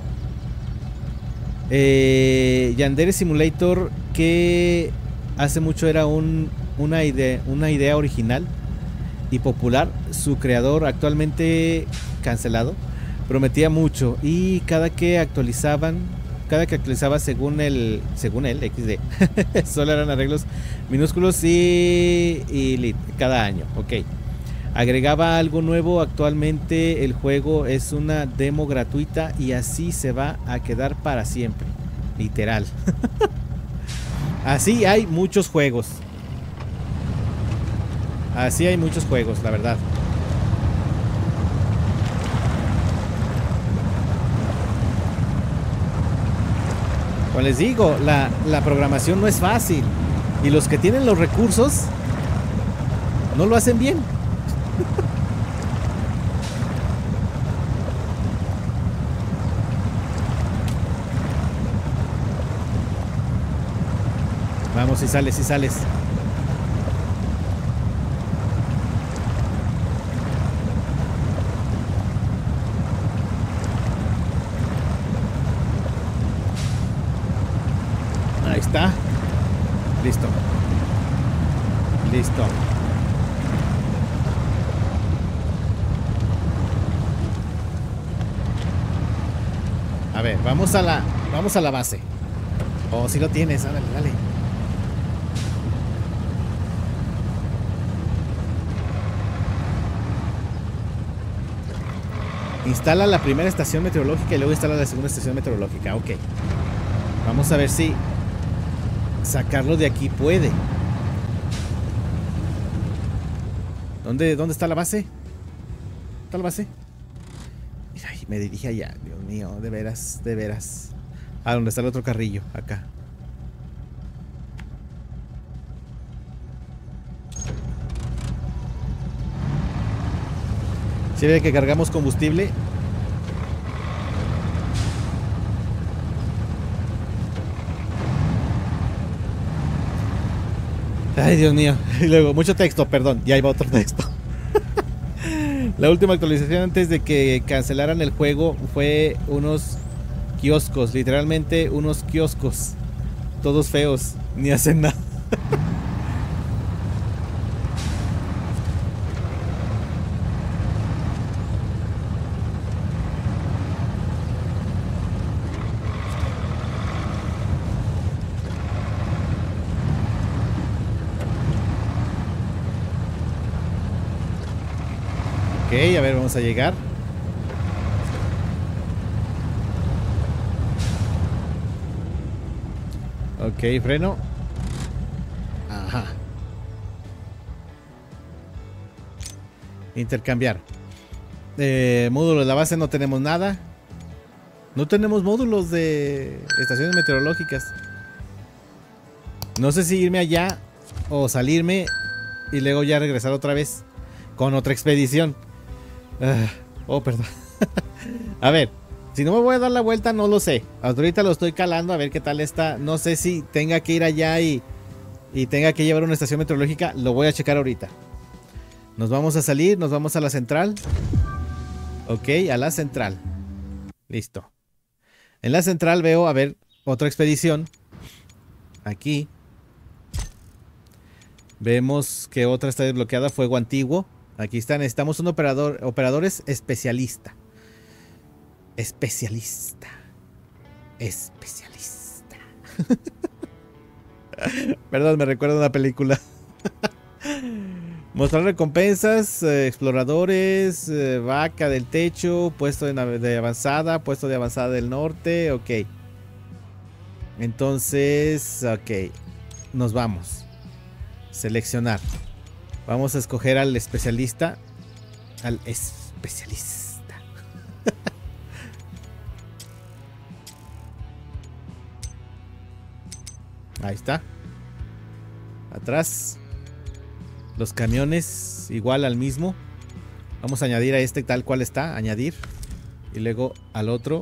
eh, Yandere Simulator, que hace mucho era un, una, idea, una idea original y popular, su creador actualmente cancelado, prometía mucho y cada que actualizaban, cada que actualizaba según el, según él, equis de, solo eran arreglos minúsculos y, y cada año, ok. Agregaba algo nuevo. Actualmente el juego es una demo gratuita y así se va a quedar para siempre. Literal. Así hay muchos juegos. Así hay muchos juegos, la verdad. Como les digo, la, la programación no es fácil. Y los que tienen los recursos no lo hacen bien. Vamos, si sales, si sales. Ahí está. Listo. Listo. A ver, vamos a la, vamos a la base. Oh, si lo tienes, dale, dale. Instala la primera estación meteorológica y luego instala la segunda estación meteorológica. Ok. Vamos a ver si sacarlo de aquí puede. ¿Dónde, dónde está la base? ¿Está la base? Ay, me dirige allá. Dios mío, de veras, de veras. Ah, ¿dónde está el otro carrillo? Acá. Si ve que cargamos combustible. Ay, Dios mío. Y luego, mucho texto, perdón. Y ahí va otro texto. La última actualización antes de que cancelaran el juego fue unos kioscos. Literalmente unos kioscos. Todos feos. Ni hacen nada. Ok, a ver, vamos a llegar. Ok, freno. Ajá. Intercambiar. Eh, módulos de la base no tenemos nada. No tenemos módulos de estaciones meteorológicas. No sé si irme allá o salirme y luego ya regresar otra vez con otra expedición. Uh, oh, perdón. A ver, si no me voy a dar la vuelta, no lo sé. Hasta ahorita lo estoy calando a ver qué tal está. No sé si tenga que ir allá y, y tenga que llevar una estación meteorológica. Lo voy a checar ahorita. Nos vamos a salir, nos vamos a la central. Ok, a la central. Listo. En la central veo, a ver, otra expedición. aquí. Vemos que otra está desbloqueada, fuego antiguo. Aquí está, necesitamos un operador, operadores especialista. Especialista. Especialista. Perdón, me recuerda a una película. Mostrar recompensas, eh, exploradores, eh, vaca del techo, puesto de, de avanzada, puesto de avanzada del norte, ok. Entonces, ok, nos vamos. Seleccionar. Vamos a escoger al especialista. Al especialista. Ahí está. Atrás. Los camiones igual al mismo. Vamos a añadir a este tal cual está. Añadir. Y luego al otro.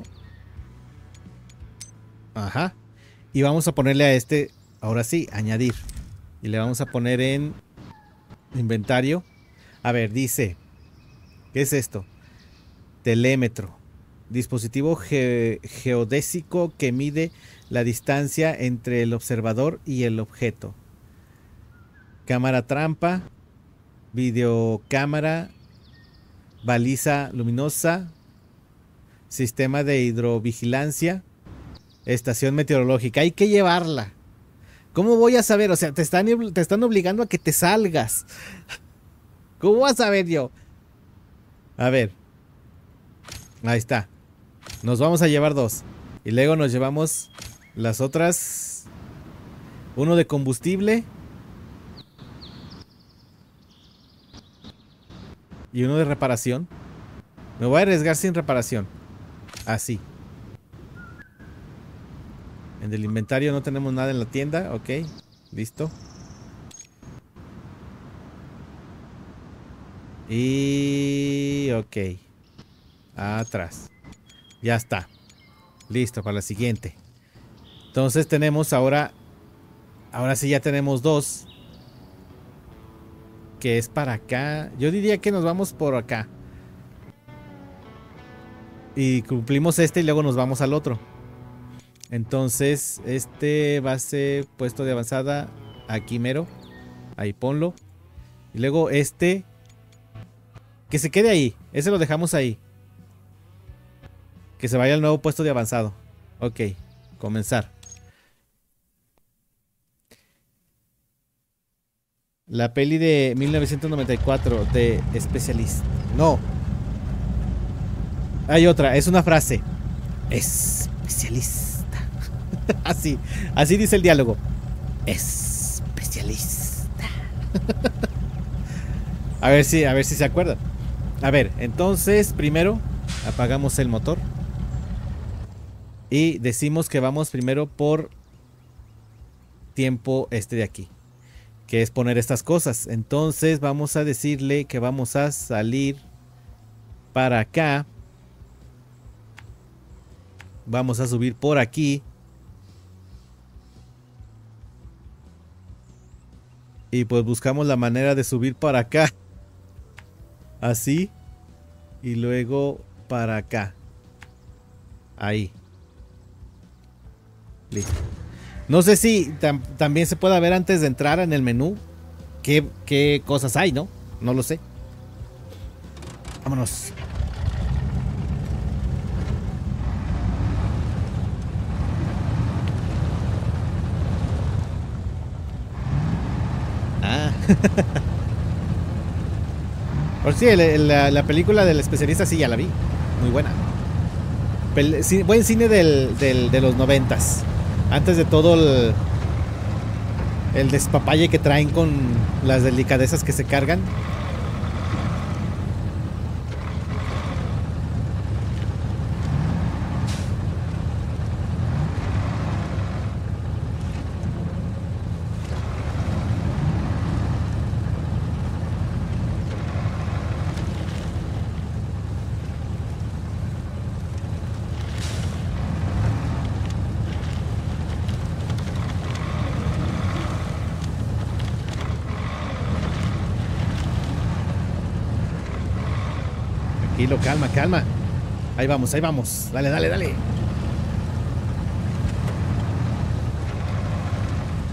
Ajá. Y vamos a ponerle a este. Ahora sí, añadir. Y le vamos a poner en inventario. A ver, dice. ¿Qué es esto? Telémetro. Dispositivo ge geodésico que mide la distancia entre el observador y el objeto. Cámara trampa. Videocámara. Baliza luminosa. Sistema de hidrovigilancia. Estación meteorológica. Hay que llevarla. ¿Cómo voy a saber? O sea, te están, te están obligando a que te salgas. ¿Cómo vas a saber yo? A ver. Ahí está. Nos vamos a llevar dos. Y luego nos llevamos las otras. Uno de combustible. Y uno de reparación. Me voy a arriesgar sin reparación. Así. En el inventario no tenemos nada en la tienda. Ok, listo. Y... ok. Atrás. Ya está. Listo para la siguiente. Entonces tenemos ahora... Ahora sí ya tenemos dos. Que es para acá. Yo diría que nos vamos por acá. Y cumplimos este y luego nos vamos al otro. Entonces, este va a ser puesto de avanzada aquí mero. Ahí ponlo. Y luego este, que se quede ahí. Ese lo dejamos ahí. Que se vaya al nuevo puesto de avanzado. Ok, comenzar. La peli de mil novecientos noventa y cuatro de Specialist. No. Hay otra, es una frase. Especialista. Así, así dice el diálogo. Especialista. A ver si, a ver si se acuerdan. A ver, entonces primero apagamos el motor. Y decimos que vamos primero por tiempo este de aquí. Que es poner estas cosas. Entonces vamos a decirle que vamos a salir para acá. Vamos a subir por aquí. Y pues buscamos la manera de subir para acá. Así. Y luego para acá. Ahí. Listo. No sé si tam también se puede ver antes de entrar en el menú. ¿Qué, qué cosas hay, no? No lo sé. Vámonos. Ah. Por si sí, la, la película del especialista sí ya la vi. Muy buena. Pel sí, buen cine del, del, de los noventas. Antes de todo el, el despapalle que traen con las delicadezas que se cargan. Tranquilo, calma, calma. Ahí vamos, ahí vamos. Dale, dale, dale.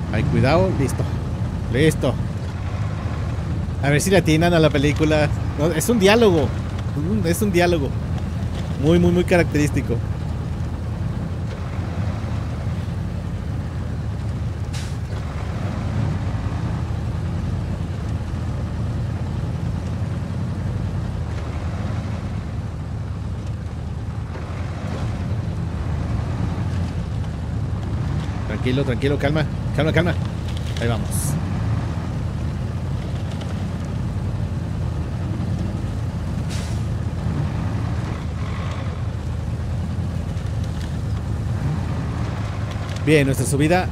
Ay, cuidado. Listo. Listo. A ver si le atinan a la película. No, es un diálogo. Es un diálogo. Muy, muy, muy característico. Tranquilo, tranquilo, calma. Calma, calma. Ahí vamos. Bien, nuestra subida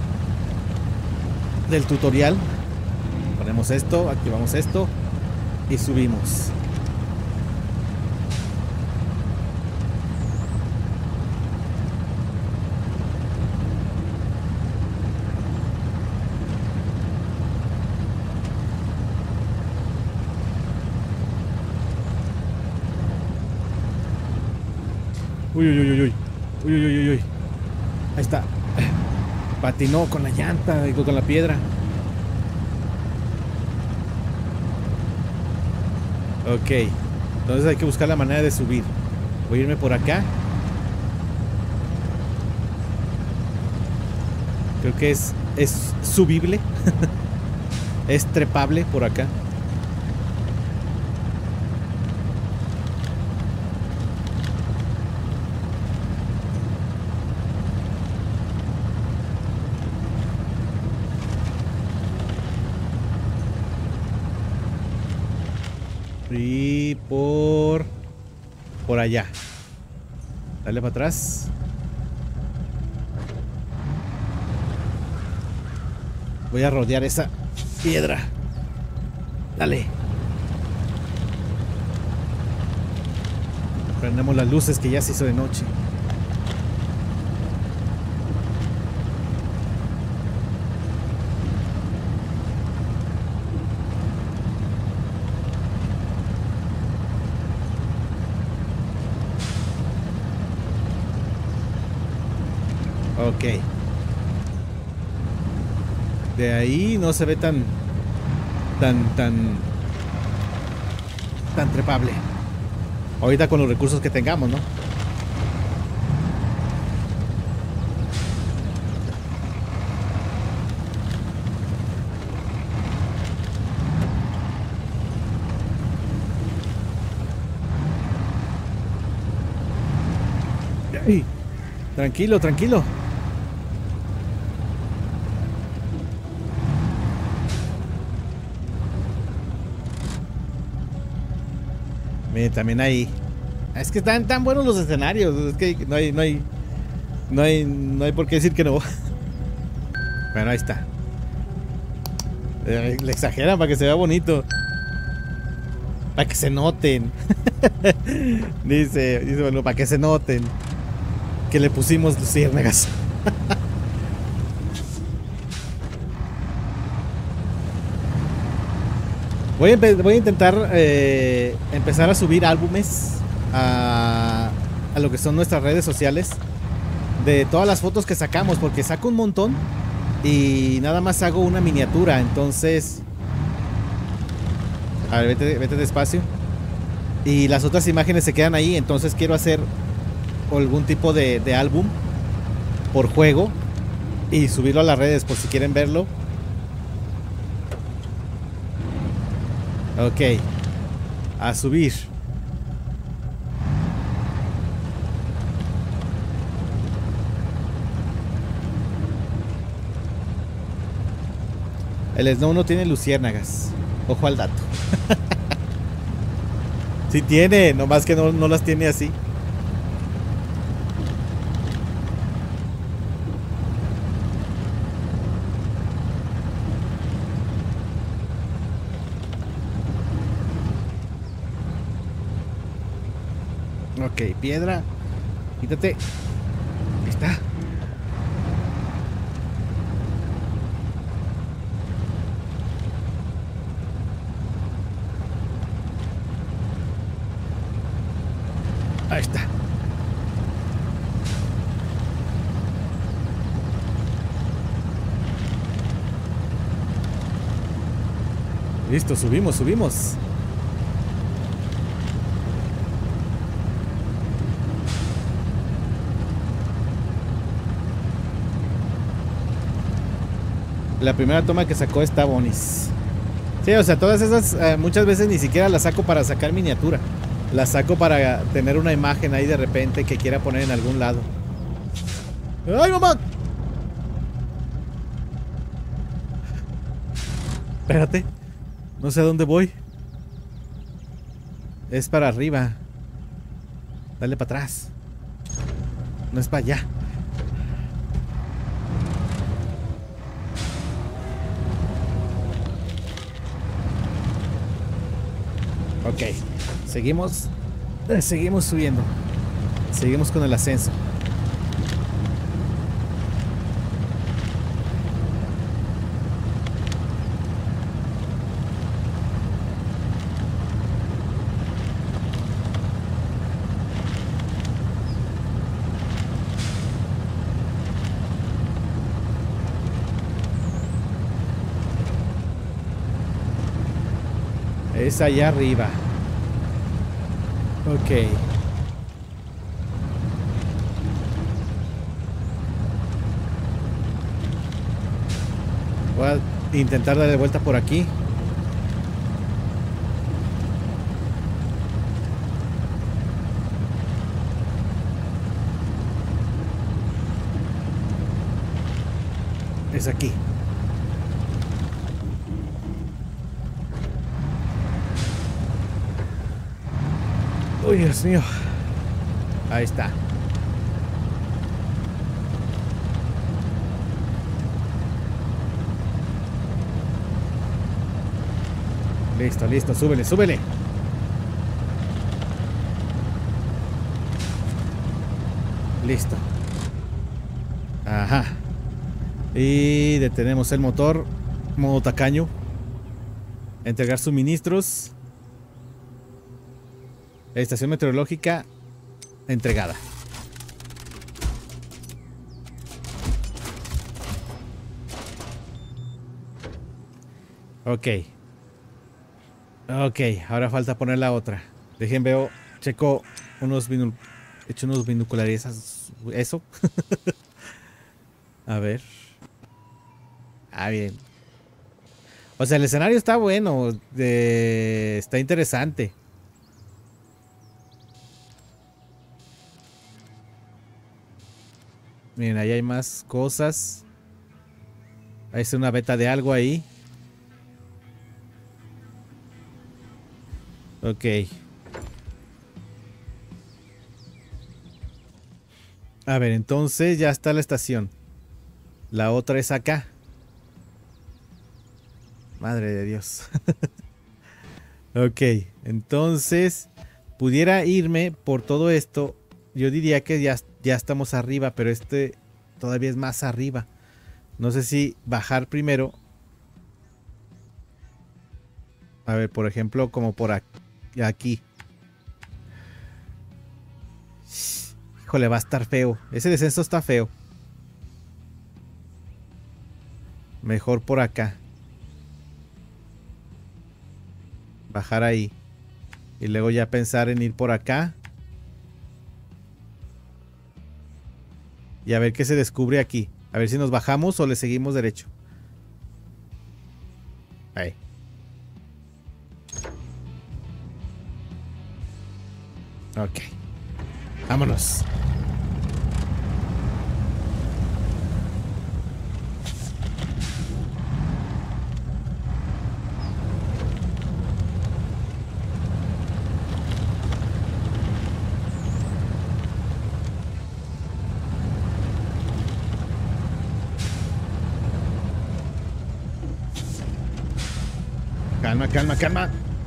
del tutorial. Ponemos esto, activamos esto y subimos. Uy, uy, uy, uy, uy, uy, uy, uy, uy. Ahí está. Patinó con la llanta, digo, con la piedra. Ok. Entonces hay que buscar la manera de subir. Voy a irme por acá. Creo que es, es subible. Es trepable por acá. Y por... por allá. Dale para atrás. Voy a rodear esa piedra. Dale. Prendemos las luces que ya se hizo de noche. Ok. De ahí no se ve tan tan tan tan trepable. Ahorita con los recursos que tengamos, ¿no? Ay, tranquilo, tranquilo. Miren, también hay... Es que están tan buenos los escenarios. Es que no hay, no hay, no hay, no hay por qué decir que no. Bueno, ahí está. Eh, le exageran para que se vea bonito. Para que se noten. Dice, dice, bueno, para que se noten que le pusimos luciérnagas. Voy a, voy a intentar eh, empezar a subir álbumes a, a lo que son nuestras redes sociales de todas las fotos que sacamos, porque saco un montón y nada más hago una miniatura. Entonces, a ver, vete, vete despacio. Y las otras imágenes se quedan ahí. Entonces quiero hacer algún tipo de, de álbum por juego y subirlo a las redes por si quieren verlo. Ok, a subir. El Snow no tiene luciérnagas. Ojo al dato. Sí tiene, nomás que no, no las tiene así. Ok, piedra. Quítate. Ahí está. Ahí está. Listo, subimos, subimos. La primera toma que sacó está bonis. Sí, o sea, todas esas eh, muchas veces ni siquiera las saco para sacar miniatura. Las saco para tener una imagen ahí de repente que quiera poner en algún lado. ¡Ay, mamá! Espérate. No sé a dónde voy. Es para arriba. Dale para atrás. No es para allá. Ok. Seguimos. eh, Seguimos subiendo. Seguimos con el ascenso. Es allá arriba. Ok. Voy a intentar darle vuelta por aquí. Es aquí. Uy, Dios mío. Ahí está. Listo, listo, súbele, súbele. Listo. Ajá. Y detenemos el motor. Modo tacaño. Entregar suministros. Estación meteorológica entregada. Ok. Ok, ahora falta poner la otra. Dejen, veo, checo unos binul... He hecho unos binoculares. ¿Eso? A ver. Ah, bien. O sea, el escenario está bueno. Eh, está interesante. Miren, ahí hay más cosas. Hay una beta de algo ahí. Ok. A ver, entonces ya está la estación. La otra es acá. Madre de Dios. Ok, entonces pudiera irme por todo esto. Yo diría que ya, ya estamos arriba, pero este todavía es más arriba. No sé si bajar primero. A ver, por ejemplo, como por aquí. Híjole, va a estar feo. Ese descenso está feo. Mejor por acá. Bajar ahí. Y luego ya pensar en ir por acá. Y a ver qué se descubre aquí. A ver si nos bajamos o le seguimos derecho. Ahí. Ok. Vámonos. Calma, calma, calma.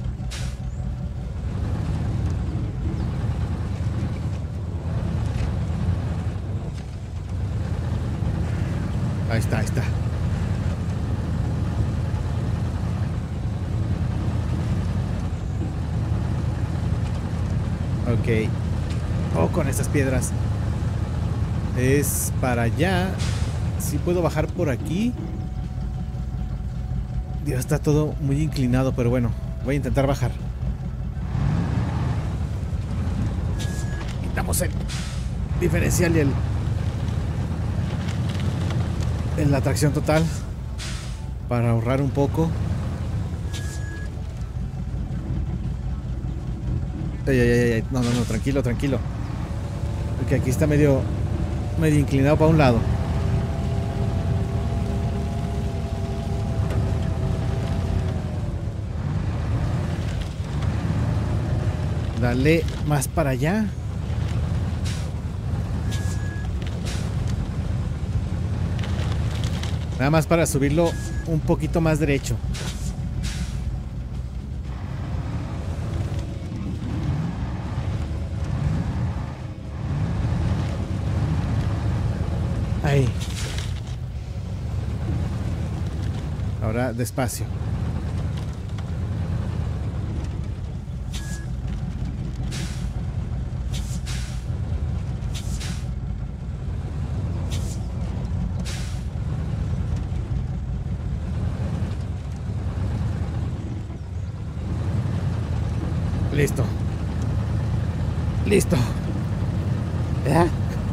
Ahí está, ahí está. Ok. Oh, con estas piedras. Es para allá. ¿Sí puedo bajar por aquí? Dios, está todo muy inclinado, pero bueno, voy a intentar bajar. Quitamos el diferencial y el, en la tracción total para ahorrar un poco. Ay, ay, ay, ay. No, no, no, tranquilo, tranquilo. Porque aquí está medio, medio inclinado para un lado. Dale más para allá. Nada más para subirlo un poquito más derecho. Ahí. Ahora despacio. Listo. Listo. ¿Ya?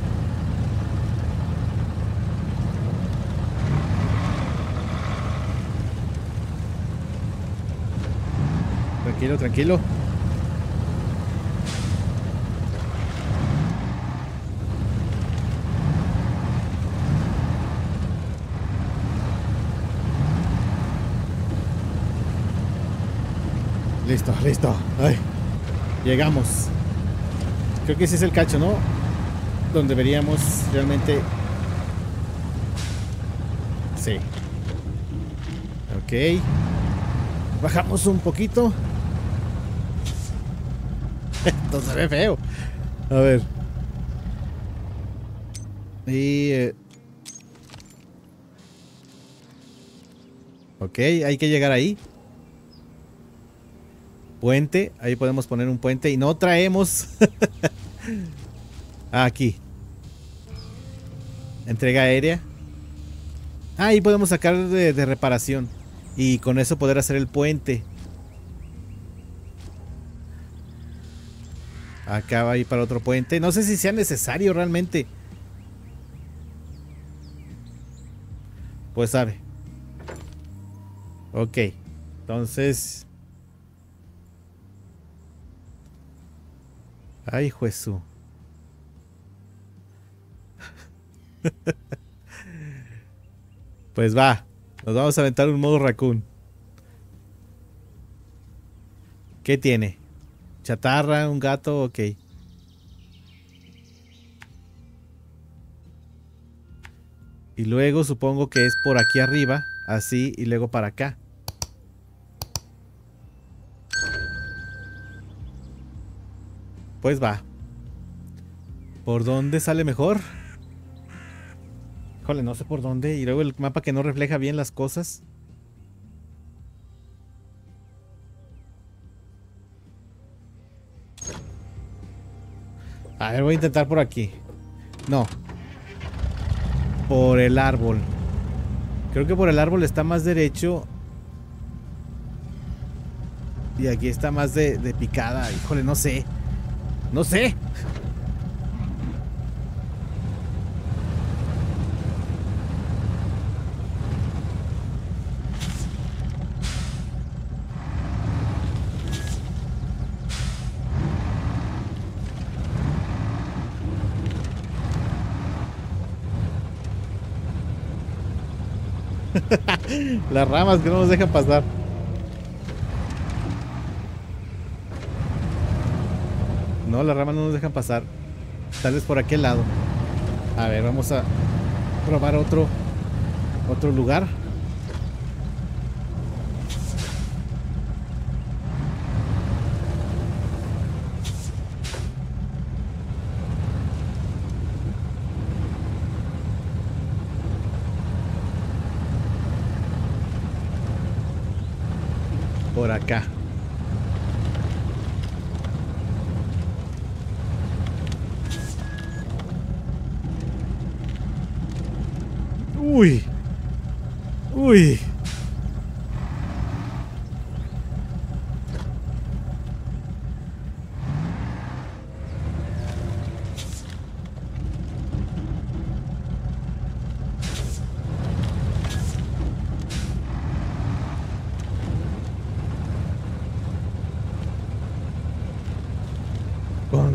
Tranquilo, tranquilo. Listo, listo. Ay, llegamos. Creo que ese es el cacho, ¿no? Donde deberíamos realmente... Sí. Ok. Bajamos un poquito. Esto se ve feo. A ver. Y... Eh... Ok, hay que llegar ahí. Puente, ahí podemos poner un puente y no traemos. Aquí. Entrega aérea. Ah, ahí podemos sacar de, de reparación. Y con eso poder hacer el puente. Acá va a ir para otro puente. No sé si sea necesario realmente. Pues sabe. Ok. Entonces... Ay, Jesús. Pues va. Nos vamos a aventar un modo raccoon. ¿Qué tiene? Chatarra, un gato, ok. Y luego supongo que es por aquí arriba. Así y luego para acá. Pues va. ¿Por dónde sale mejor? Híjole, no sé por dónde. Y luego el mapa que no refleja bien las cosas. A ver, voy a intentar por aquí. No. Por el árbol. Creo que por el árbol está más derecho. Y aquí está más de, de picada. Híjole, no sé. No sé. Las ramas que no nos dejan pasar. No, las ramas no nos dejan pasar. Tal vez por aquel lado. A ver, vamos a probar otro otro lugar. Por acá. Uy. Uy.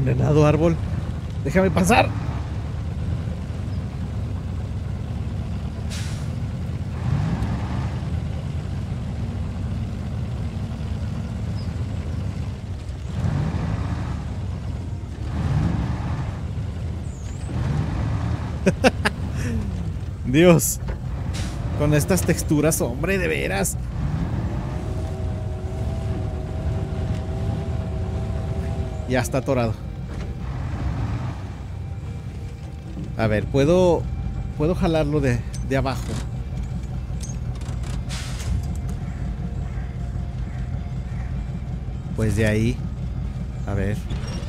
Condenado árbol. Déjame pasar. Dios. Con estas texturas, hombre, de veras. Ya está atorado. A ver, puedo... Puedo jalarlo de, de abajo. Pues de ahí. A ver.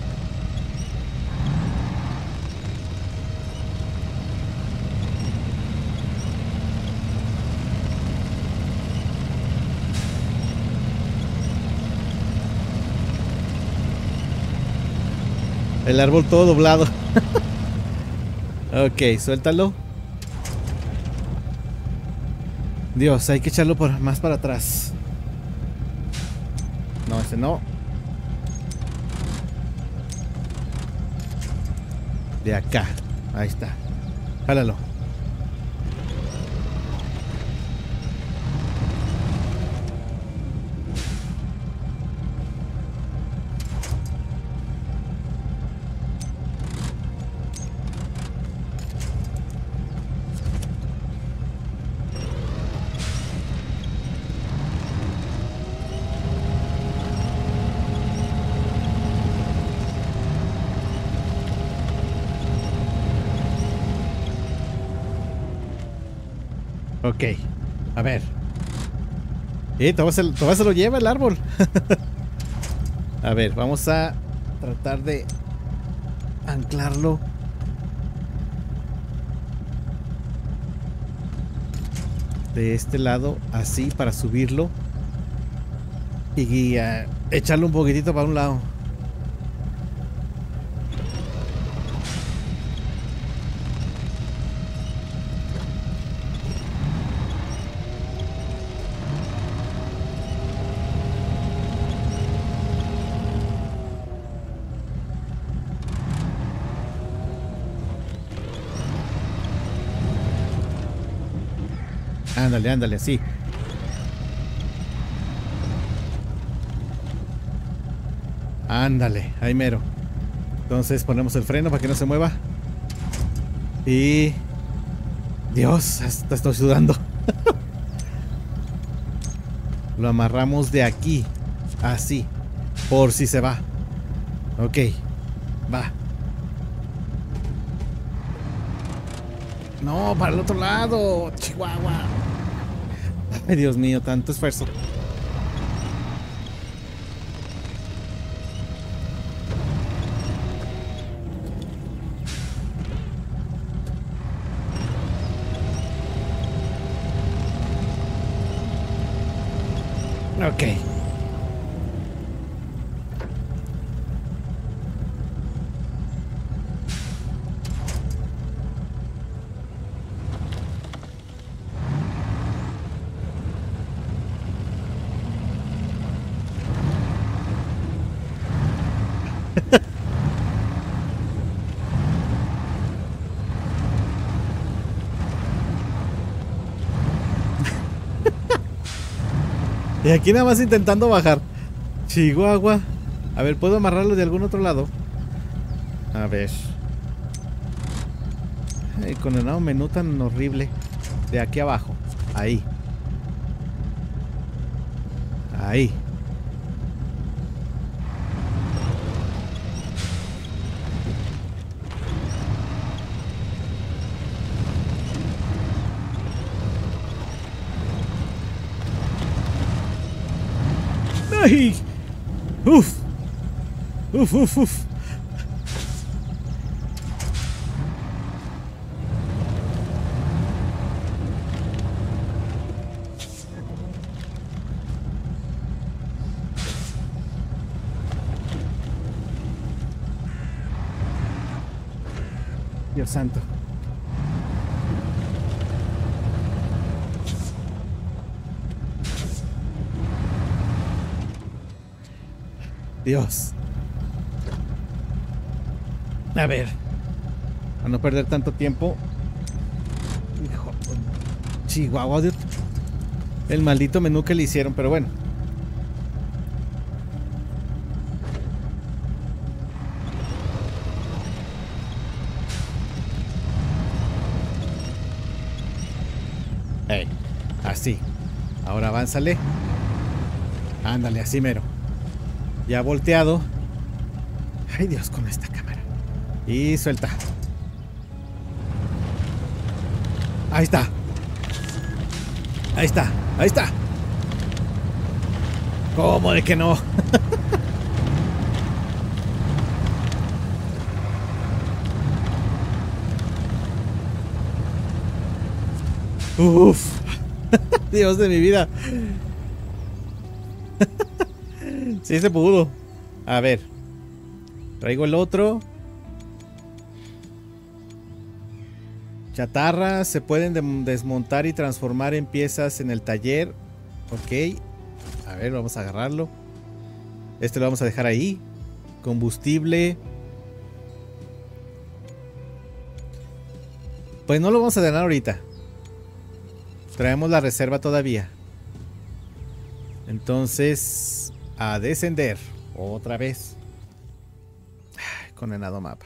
El árbol todo doblado. Ok, suéltalo. Dios, hay que echarlo por, más para atrás. No, ese no. De acá. Ahí está. Jálalo. Ok, a ver. Eh, todavía se, todavía se lo lleva el árbol. A ver, vamos a tratar de anclarlo. De este lado, así, para subirlo. Y uh, echarlo un poquitito para un lado. Ándale, ándale, así. Ándale, ahí mero. Entonces ponemos el freno para que no se mueva. Y... Dios, hasta estoy sudando. Lo amarramos de aquí. Así. Por si se va. Ok. Va. No, para el otro lado. Chihuahua. Ay, Dios mío, tanto esfuerzo. Ok. Y aquí nada más intentando bajar. Chihuahua. A ver, ¿puedo amarrarlo de algún otro lado? A ver. Ay, condenado menú tan horrible. De aquí abajo. Ahí. Ahí. ¡Ay! ¡Uf! ¡Uf, uf, uf! Dios santo. Dios. A ver. A no perder tanto tiempo. Hijo. Chihuahua. El maldito menú que le hicieron, pero bueno. Hey, así. Ahora avánzale. Ándale, así mero. Ya volteado. Ay, Dios, con esta cámara. Y suelta. Ahí está. Ahí está. Ahí está. ¿Cómo de que no? Uf. Dios de mi vida. Sí se pudo. A ver. Traigo el otro. Chatarra. Se pueden desmontar y transformar en piezas en el taller. Ok. A ver, vamos a agarrarlo. Este lo vamos a dejar ahí. Combustible. Pues no lo vamos a ganar ahorita. Traemos la reserva todavía. Entonces, a descender. Otra vez. Ay, condenado mapa.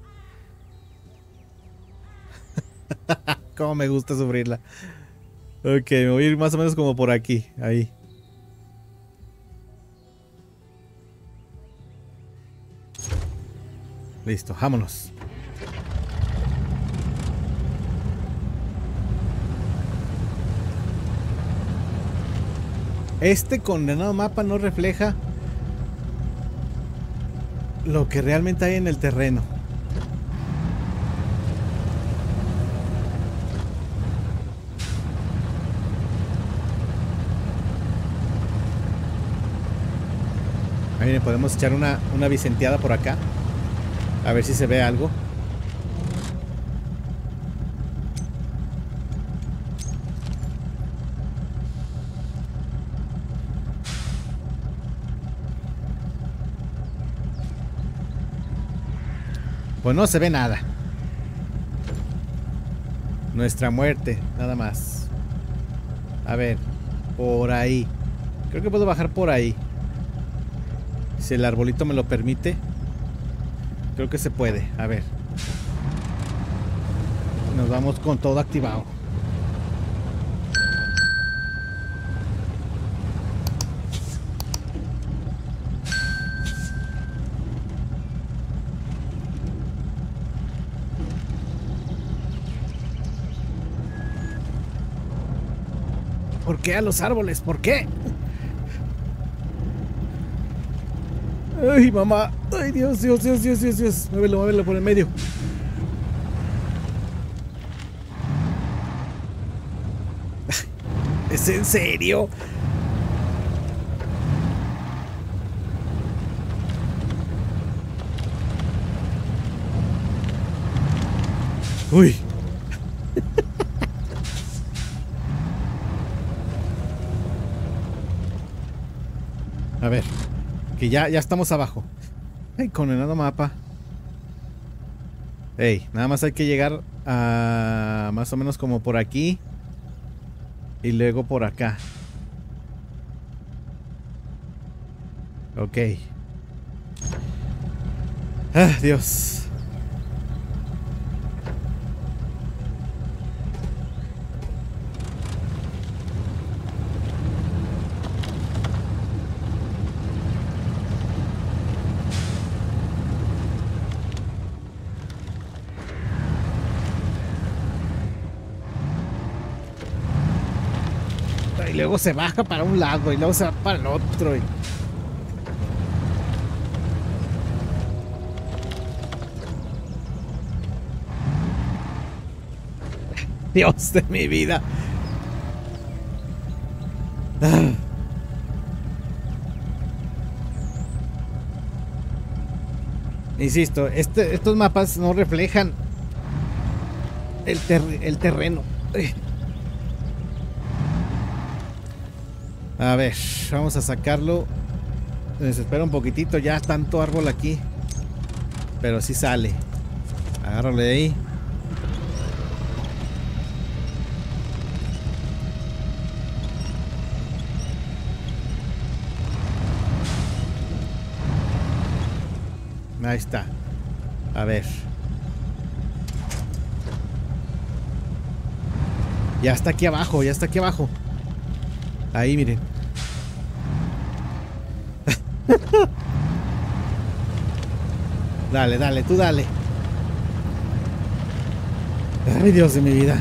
Cómo me gusta sufrirla. Ok, me voy a ir más o menos como por aquí. Ahí. Listo, vámonos. Este condenado mapa no refleja lo que realmente hay en el terreno. Ahí miren, podemos echar una, una bicenteada por acá. A ver si se ve algo. Pues no se ve nada. Nuestra muerte, nada más. A ver, por ahí. Creo que puedo bajar por ahí. Si el arbolito me lo permite. Creo que se puede, a ver. Nos vamos con todo activado. ¿Por qué a los árboles? ¿Por qué? Ay, mamá. Ay, Dios, Dios, Dios, Dios, Dios, Dios. Muévelo, muévelo por el medio. ¿Es en serio? Uy. A ver. Que ya, ya estamos abajo. Ay, condenado mapa. Ey, nada más hay que llegar a más o menos como por aquí. Y luego por acá. Ok. Ah, Dios. Y luego se baja para un lado y luego se va para el otro. Y... Dios de mi vida. Ah. Insisto, este, estos mapas no reflejan el, ter el terreno. A ver, vamos a sacarlo. Se espera un poquitito, ya tanto árbol aquí. Pero sí sale. Agárrale de ahí. Ahí está. A ver. Ya está aquí abajo, ya está aquí abajo. Ahí, miren. Dale, dale, tú dale. Ay, Dios de mi vida.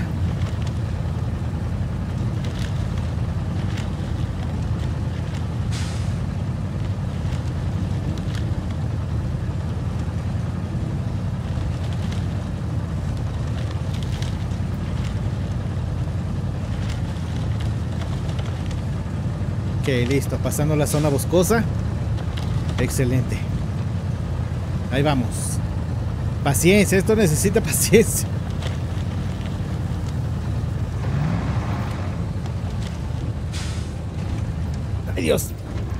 Ok, listo, pasando la zona boscosa. Excelente. Ahí vamos. Paciencia, esto necesita paciencia. Ay, Dios.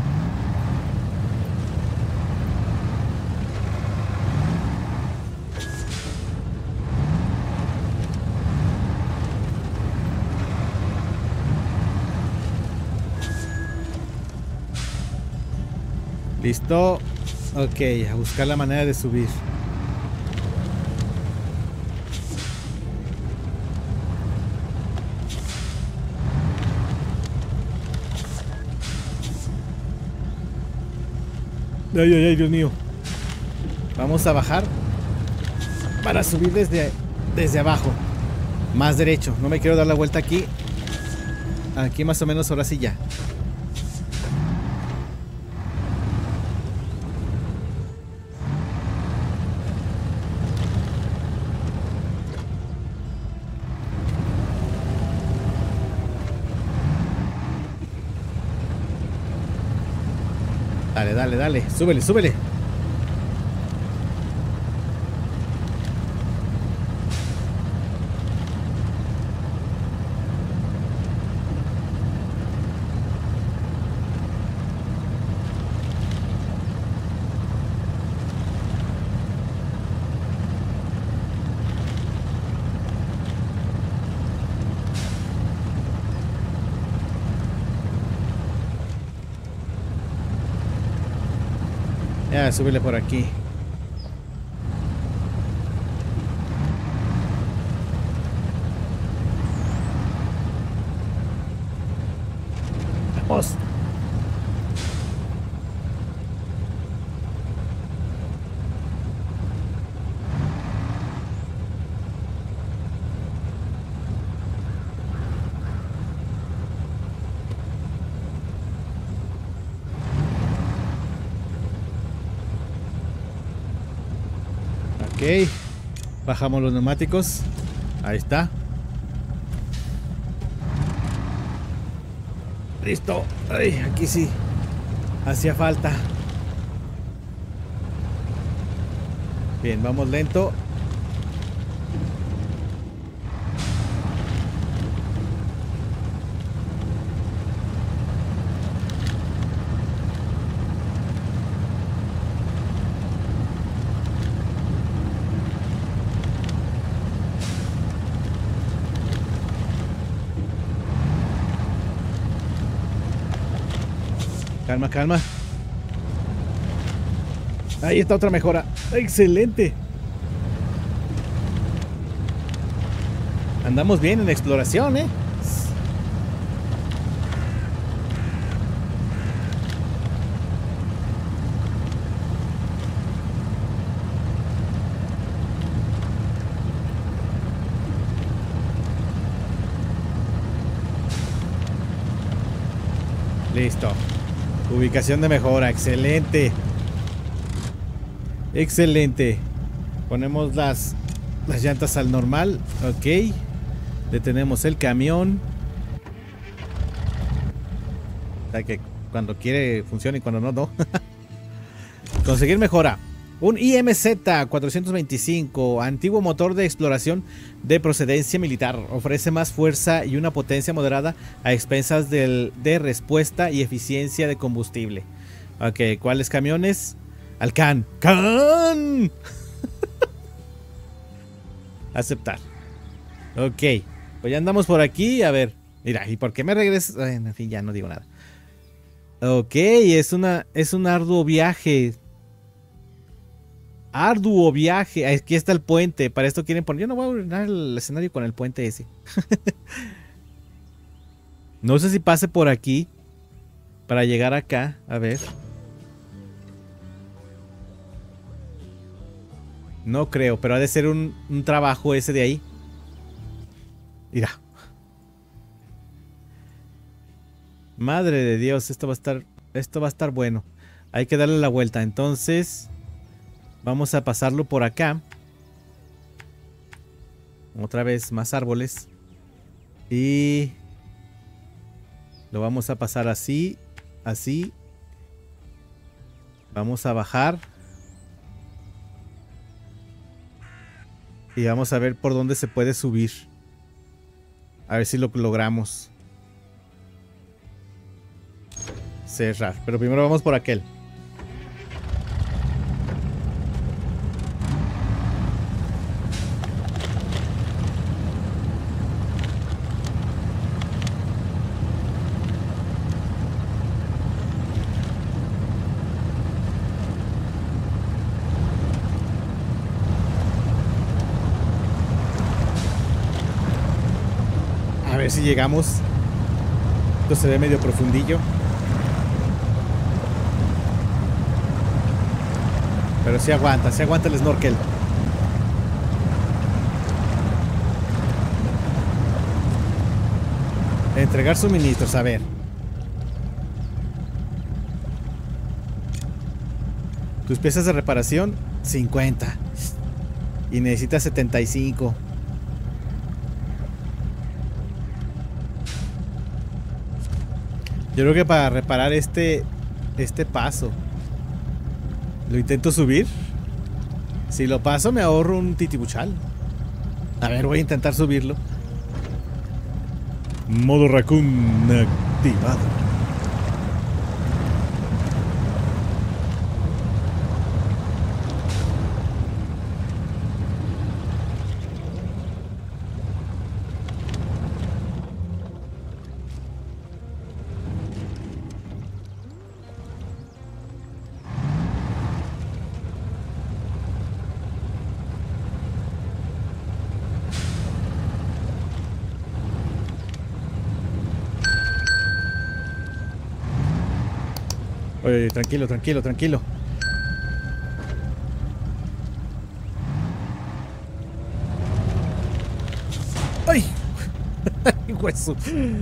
Listo. Ok, a buscar la manera de subir. Ay, ay, ay, Dios mío. Vamos a bajar para subir desde, desde abajo. Más derecho. No me quiero dar la vuelta aquí. Aquí más o menos, ahora sí ya. Dale, dale, dale. Súbele, súbele. Ya, súbele por aquí. Vamos. Ok, bajamos los neumáticos. Ahí está. Listo. Ay, aquí sí hacía falta. Bien, vamos lento. Calma, calma. Ahí está otra mejora. Excelente. Andamos bien en exploración, ¿eh? Listo. Ubicación de mejora, excelente. Excelente. Ponemos las, las llantas al normal. Ok. Detenemos el camión. O sea que cuando quiere funciona y cuando no, no. Conseguir mejora. Un I M Z cuatrocientos veinticinco, antiguo motor de exploración de procedencia militar. Ofrece más fuerza y una potencia moderada a expensas del, de respuesta y eficiencia de combustible. Ok, ¿cuáles camiones? Al Can. ¡Can! Aceptar. Ok. Pues ya andamos por aquí. A ver. Mira, ¿y por qué me regreso? Ay, en fin, ya no digo nada. Ok, es una, es un arduo viaje. Arduo viaje. Aquí está el puente. Para esto quieren poner. Yo no voy a ordenar el escenario con el puente ese. No sé si pase por aquí para llegar acá. A ver. No creo, pero ha de ser un, un trabajo ese de ahí. Mira. Madre de Dios, esto va a estar, esto va a estar bueno. Hay que darle la vuelta. Entonces, vamos a pasarlo por acá. Otra vez más árboles. Y lo vamos a pasar así, así. Vamos a bajar. Y vamos a ver por dónde se puede subir. A ver si lo logramos. Cerrar. Pero primero vamos por aquel. A ver si llegamos. Esto se ve medio profundillo. Pero sí aguanta, sí aguanta el snorkel. Entregar suministros, a ver. Tus piezas de reparación, cincuenta. Y necesitas setenta y cinco. Yo creo que para reparar este, este paso, lo intento subir. Si lo paso me ahorro un titibuchal. A ver, voy a intentar subirlo. Modo Raccoon activado. Oye, tranquilo, tranquilo, tranquilo. ¡Ay! Hueso.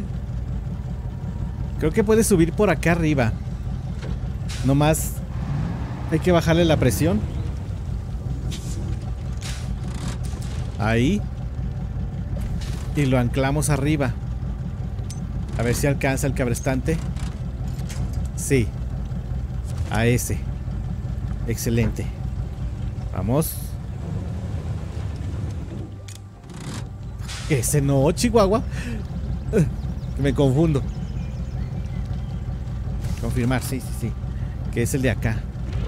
Creo que puede subir por acá arriba. Nomás hay que bajarle la presión. Ahí. Y lo anclamos arriba. A ver si alcanza el cabrestante. Sí. A ese. Excelente. Vamos. Ese no, Chihuahua. Me confundo. Confirmar, sí, sí, sí. Que es el de acá.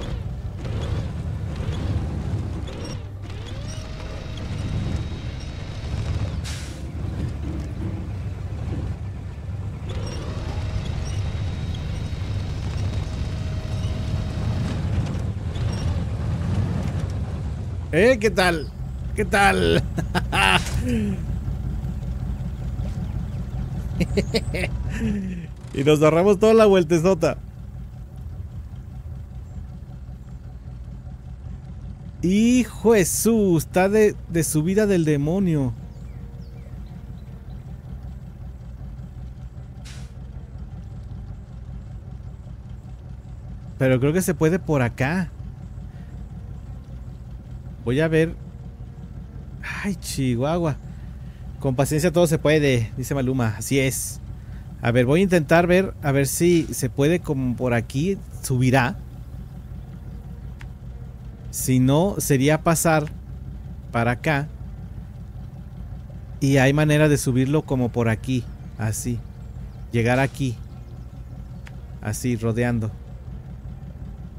¿Eh? ¿Qué tal? ¿Qué tal? Y nos ahorramos toda la vueltezota. Hijo Jesús, está de, de subida del demonio. Pero creo que se puede por acá. Voy a ver. Ay, Chihuahua. Con paciencia todo se puede, dice Maluma. Así es. A ver, voy a intentar ver. A ver si se puede como por aquí. Subirá. Si no, sería pasar para acá. Y hay manera de subirlo como por aquí. Así. Llegar aquí. Así, rodeando.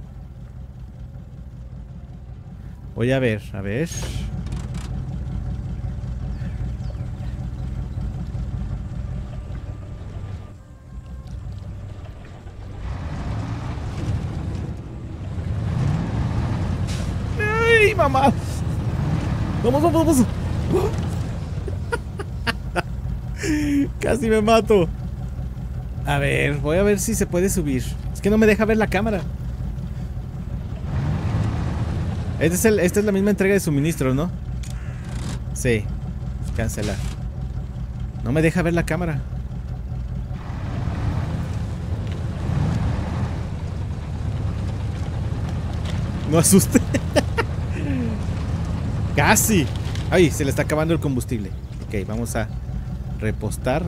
Voy a ver, a ver. mamá! ¡Vamos, vamos, vamos! Casi me mato. A ver, voy a ver si se puede subir. Es que no me deja ver la cámara. Este es el, esta es la misma entrega de suministros, ¿no? Sí. Cancelar. No me deja ver la cámara. No asuste. Casi. Ay, se le está acabando el combustible. Ok, vamos a repostar.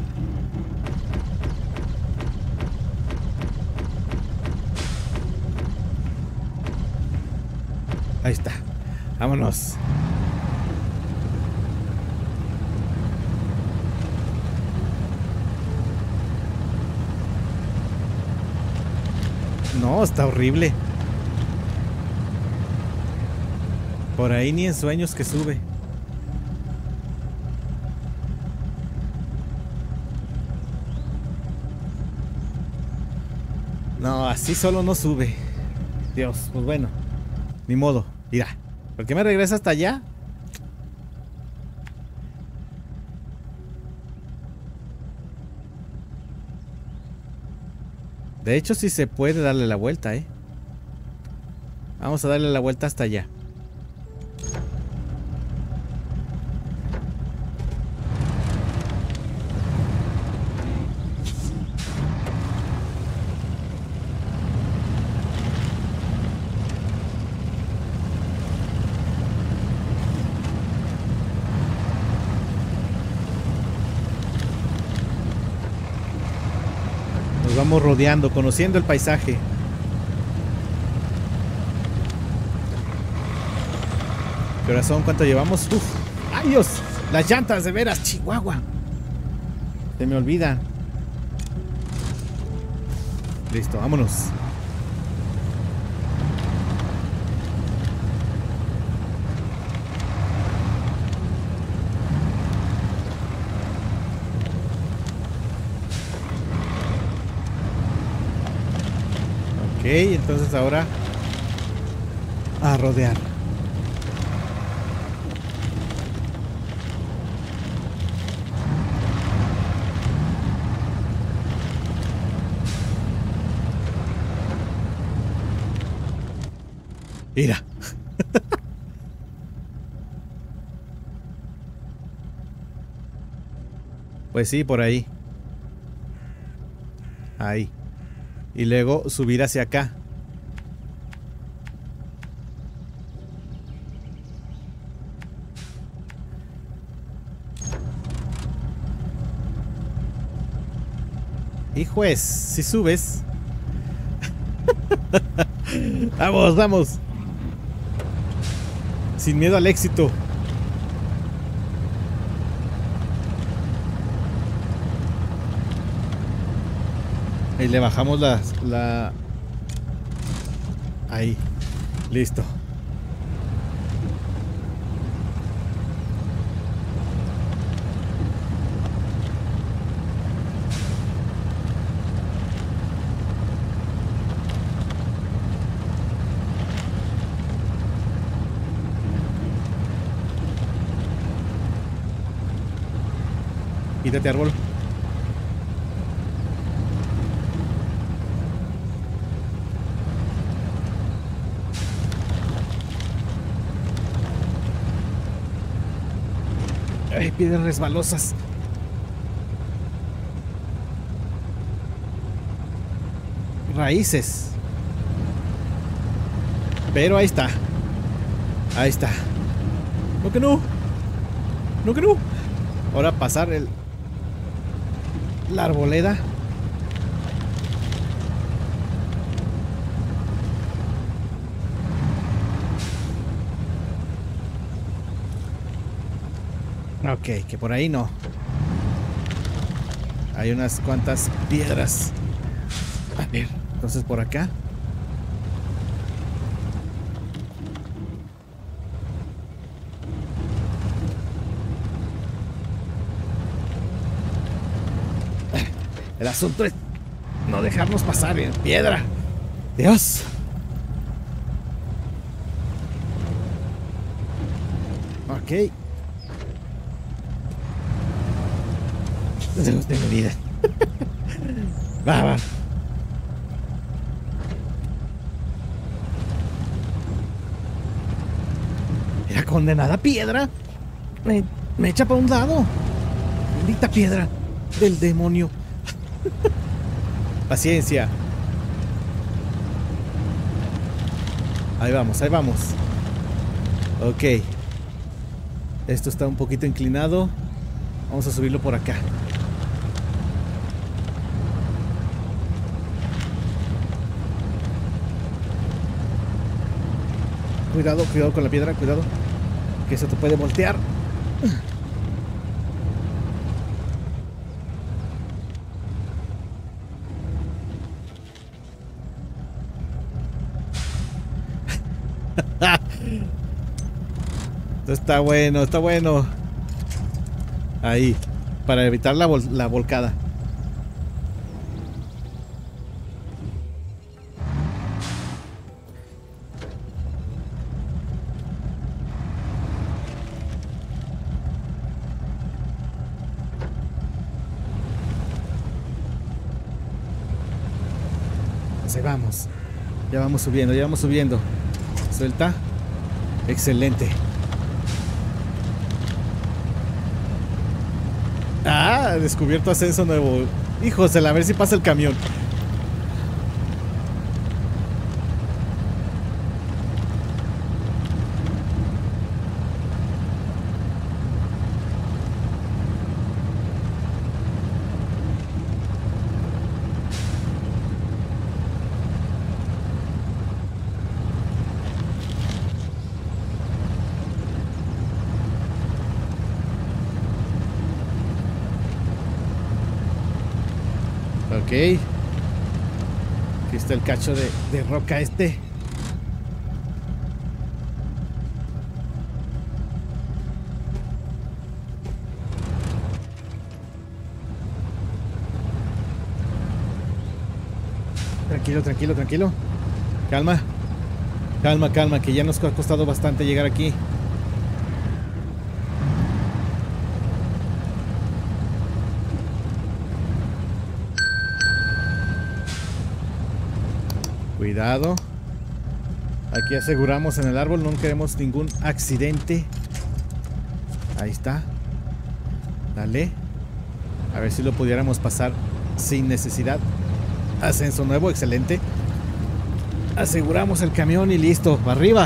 Ahí está. Vámonos. No, está horrible. Por ahí ni en sueños que sube. No, así solo no sube. Dios, pues bueno. Ni modo. Mira, ¿por qué me regresa hasta allá? De hecho, sí se puede darle la vuelta, ¿eh? Vamos a darle la vuelta hasta allá. Nos vamos rodeando, conociendo el paisaje. Corazón, ¿cuánto llevamos? Uf, ¡ay Dios! Las llantas, de veras, Chihuahua. Se me olvida. Listo, vámonos. Ok, entonces ahora a rodear. Mira. Pues sí, por ahí. Ahí. Y luego subir hacia acá. Hijo es, si subes. Vamos, vamos. Sin miedo al éxito. Y le bajamos la, la... Ahí. Listo. Quítate, árbol. Ay, piedras resbalosas. Raíces. Pero ahí está. Ahí está. No que no. No que no. Ahora pasar el... la arboleda. Ok, que por ahí no. Hay unas cuantas piedras. A ver, entonces por acá. El asunto es no dejarnos pasar en piedra. Dios. Ok. No tengo vida. Va, va. Era condenada piedra. Me, me echa para un lado. Maldita piedra del demonio. Paciencia. Ahí vamos, ahí vamos. Ok. Esto está un poquito inclinado. Vamos a subirlo por acá. Cuidado, cuidado con la piedra, cuidado. Que eso te puede voltear. Esto está bueno, está bueno. Ahí, para evitar la, vol la volcada. Ahí vamos. Ya vamos subiendo, ya vamos subiendo. Suelta. Excelente. Ah, descubierto ascenso nuevo. Hijos, a ver si pasa el camión. Ok. Aquí está el cacho de, de roca este. Tranquilo, tranquilo, tranquilo. Calma. Calma, calma, que ya nos ha costado bastante llegar aquí. Cuidado. Aquí aseguramos en el árbol, no queremos ningún accidente. Ahí está. Dale. A ver si lo pudiéramos pasar sin necesidad. Ascenso nuevo, excelente. Aseguramos el camión y listo. Arriba.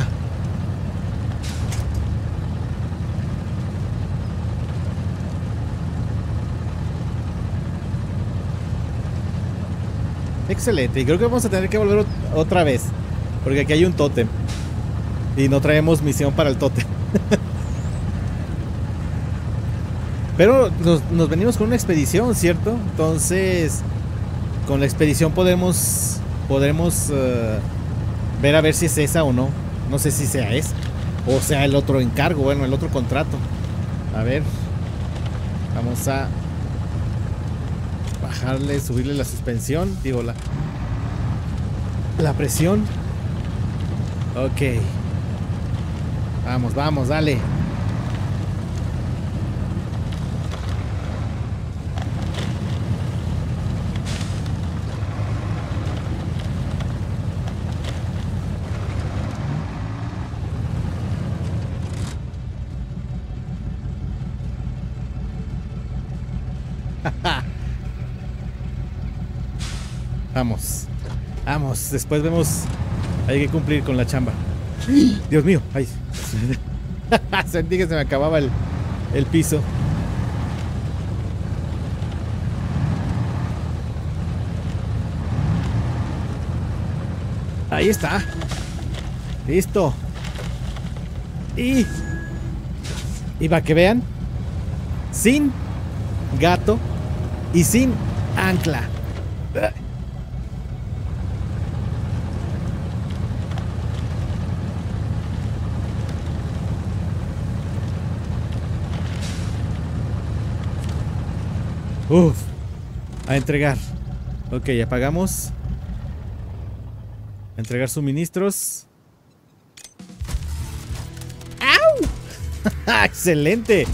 Excelente. Y creo que vamos a tener que volver otra vez, porque aquí hay un tótem y no traemos misión para el tótem. Pero nos, nos venimos con una expedición, ¿cierto? Entonces con la expedición podemos podremos uh, ver a ver si es esa o no. No sé si sea esa o sea el otro encargo, bueno, el otro contrato. A ver, vamos a bajarle, subirle la suspensión, digo la la presión. Ok. Vamos, vamos, dale. Vamos, vamos, después vemos. Hay que cumplir con la chamba. Dios mío, ay. Sentí que se me acababa el, el piso. Ahí está. Listo. Y Y para que vean, sin gato y sin ancla. Uf, a entregar. Ok, apagamos. A entregar suministros. ¡Au! ¡Excelente!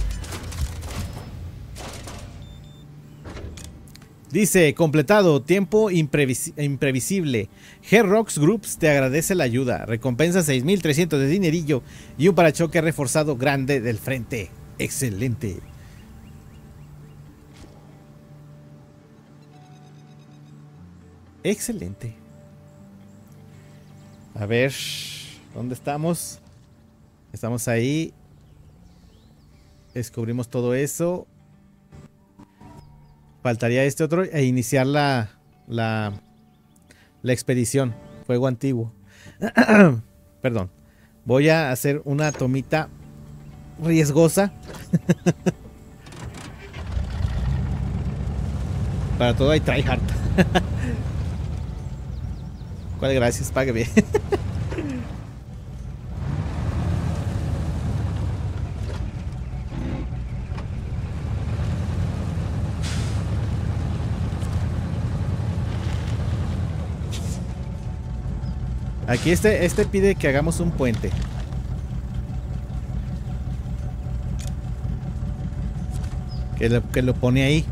Dice, completado, tiempo imprevis imprevisible. G-Rocks Groups te agradece la ayuda. Recompensa seis mil trescientos de dinerillo y un parachoque reforzado grande del frente. Excelente. Excelente. A ver, ¿dónde estamos? Estamos ahí. Descubrimos todo eso. Faltaría este otro e iniciar la, la, la expedición. Fuego antiguo. Perdón. Voy a hacer una tomita riesgosa. Para todo hay tryhard. ¿Cuál gracias? Pague bien. Aquí este, este pide que hagamos un puente. Que lo, que lo pone ahí.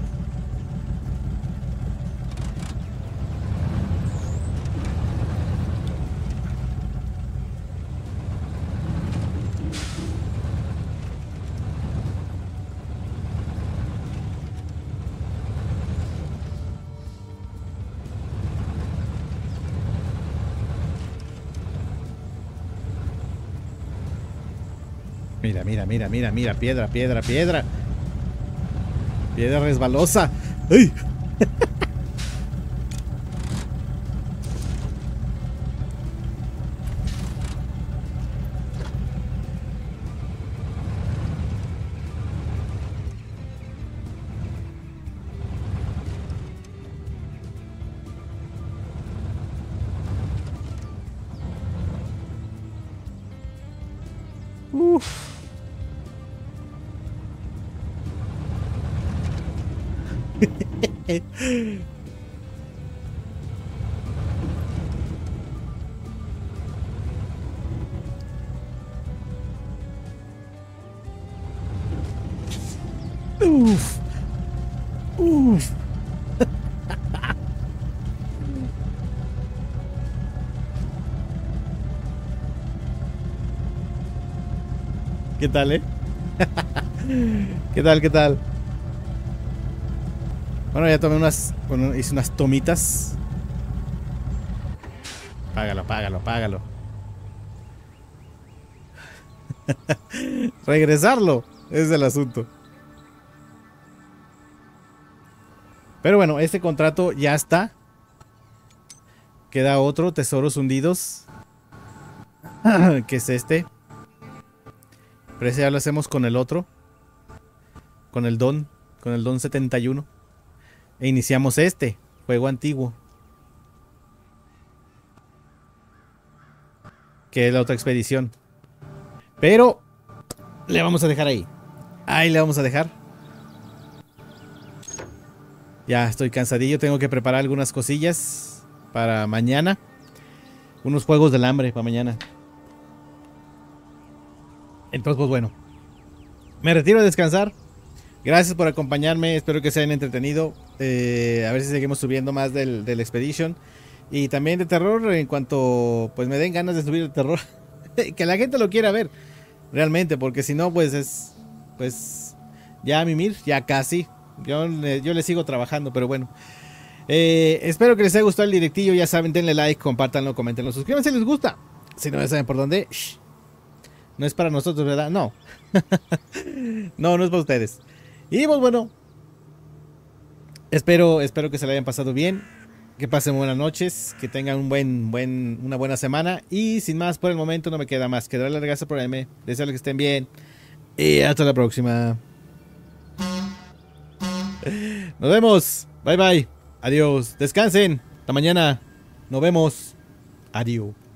Mira, mira, mira, mira, mira, piedra, piedra, piedra. Piedra resbalosa. ¡Ay! Uf. Uf. Uf. ¿Qué tal, eh? ¿Qué tal, qué tal? Bueno, ya tomé unas, bueno, hice unas tomitas. Págalo, págalo, págalo. Regresarlo es el asunto. Pero bueno, este contrato ya está. Queda otro, tesoros hundidos. Que es este. Pero ese ya lo hacemos con el otro. Con el Don. Con el Don setenta y uno. E iniciamos este. Juego antiguo. Que es la otra expedición. Pero le vamos a dejar ahí. Ahí le vamos a dejar. Ya estoy cansadillo. Tengo que preparar algunas cosillas para mañana. Unos juegos del hambre para mañana. Entonces, pues bueno. Me retiro a descansar. Gracias por acompañarme. Espero que se hayan entretenido. Eh, a ver si seguimos subiendo más del, del Expedition. Y también de terror. En cuanto pues me den ganas de subir el terror. Que la gente lo quiera ver. Realmente. Porque si no, pues es. Pues. Ya mimir. Ya casi. Yo, yo le sigo trabajando. Pero bueno. Eh, espero que les haya gustado el directillo. Ya saben, denle like, compártanlo, coméntenlo, suscríbanse si les gusta. Si no, ya saben por dónde. Shh. No es para nosotros, ¿verdad? No. No, no es para ustedes. Y pues bueno. Espero, espero que se la hayan pasado bien. Que pasen buenas noches. Que tengan un buen, buen, una buena semana. Y sin más por el momento no me queda más que darle las gracias por verme. Desearles que estén bien. Y hasta la próxima. Nos vemos. Bye bye. Adiós. Descansen. Hasta mañana. Nos vemos. Adiós.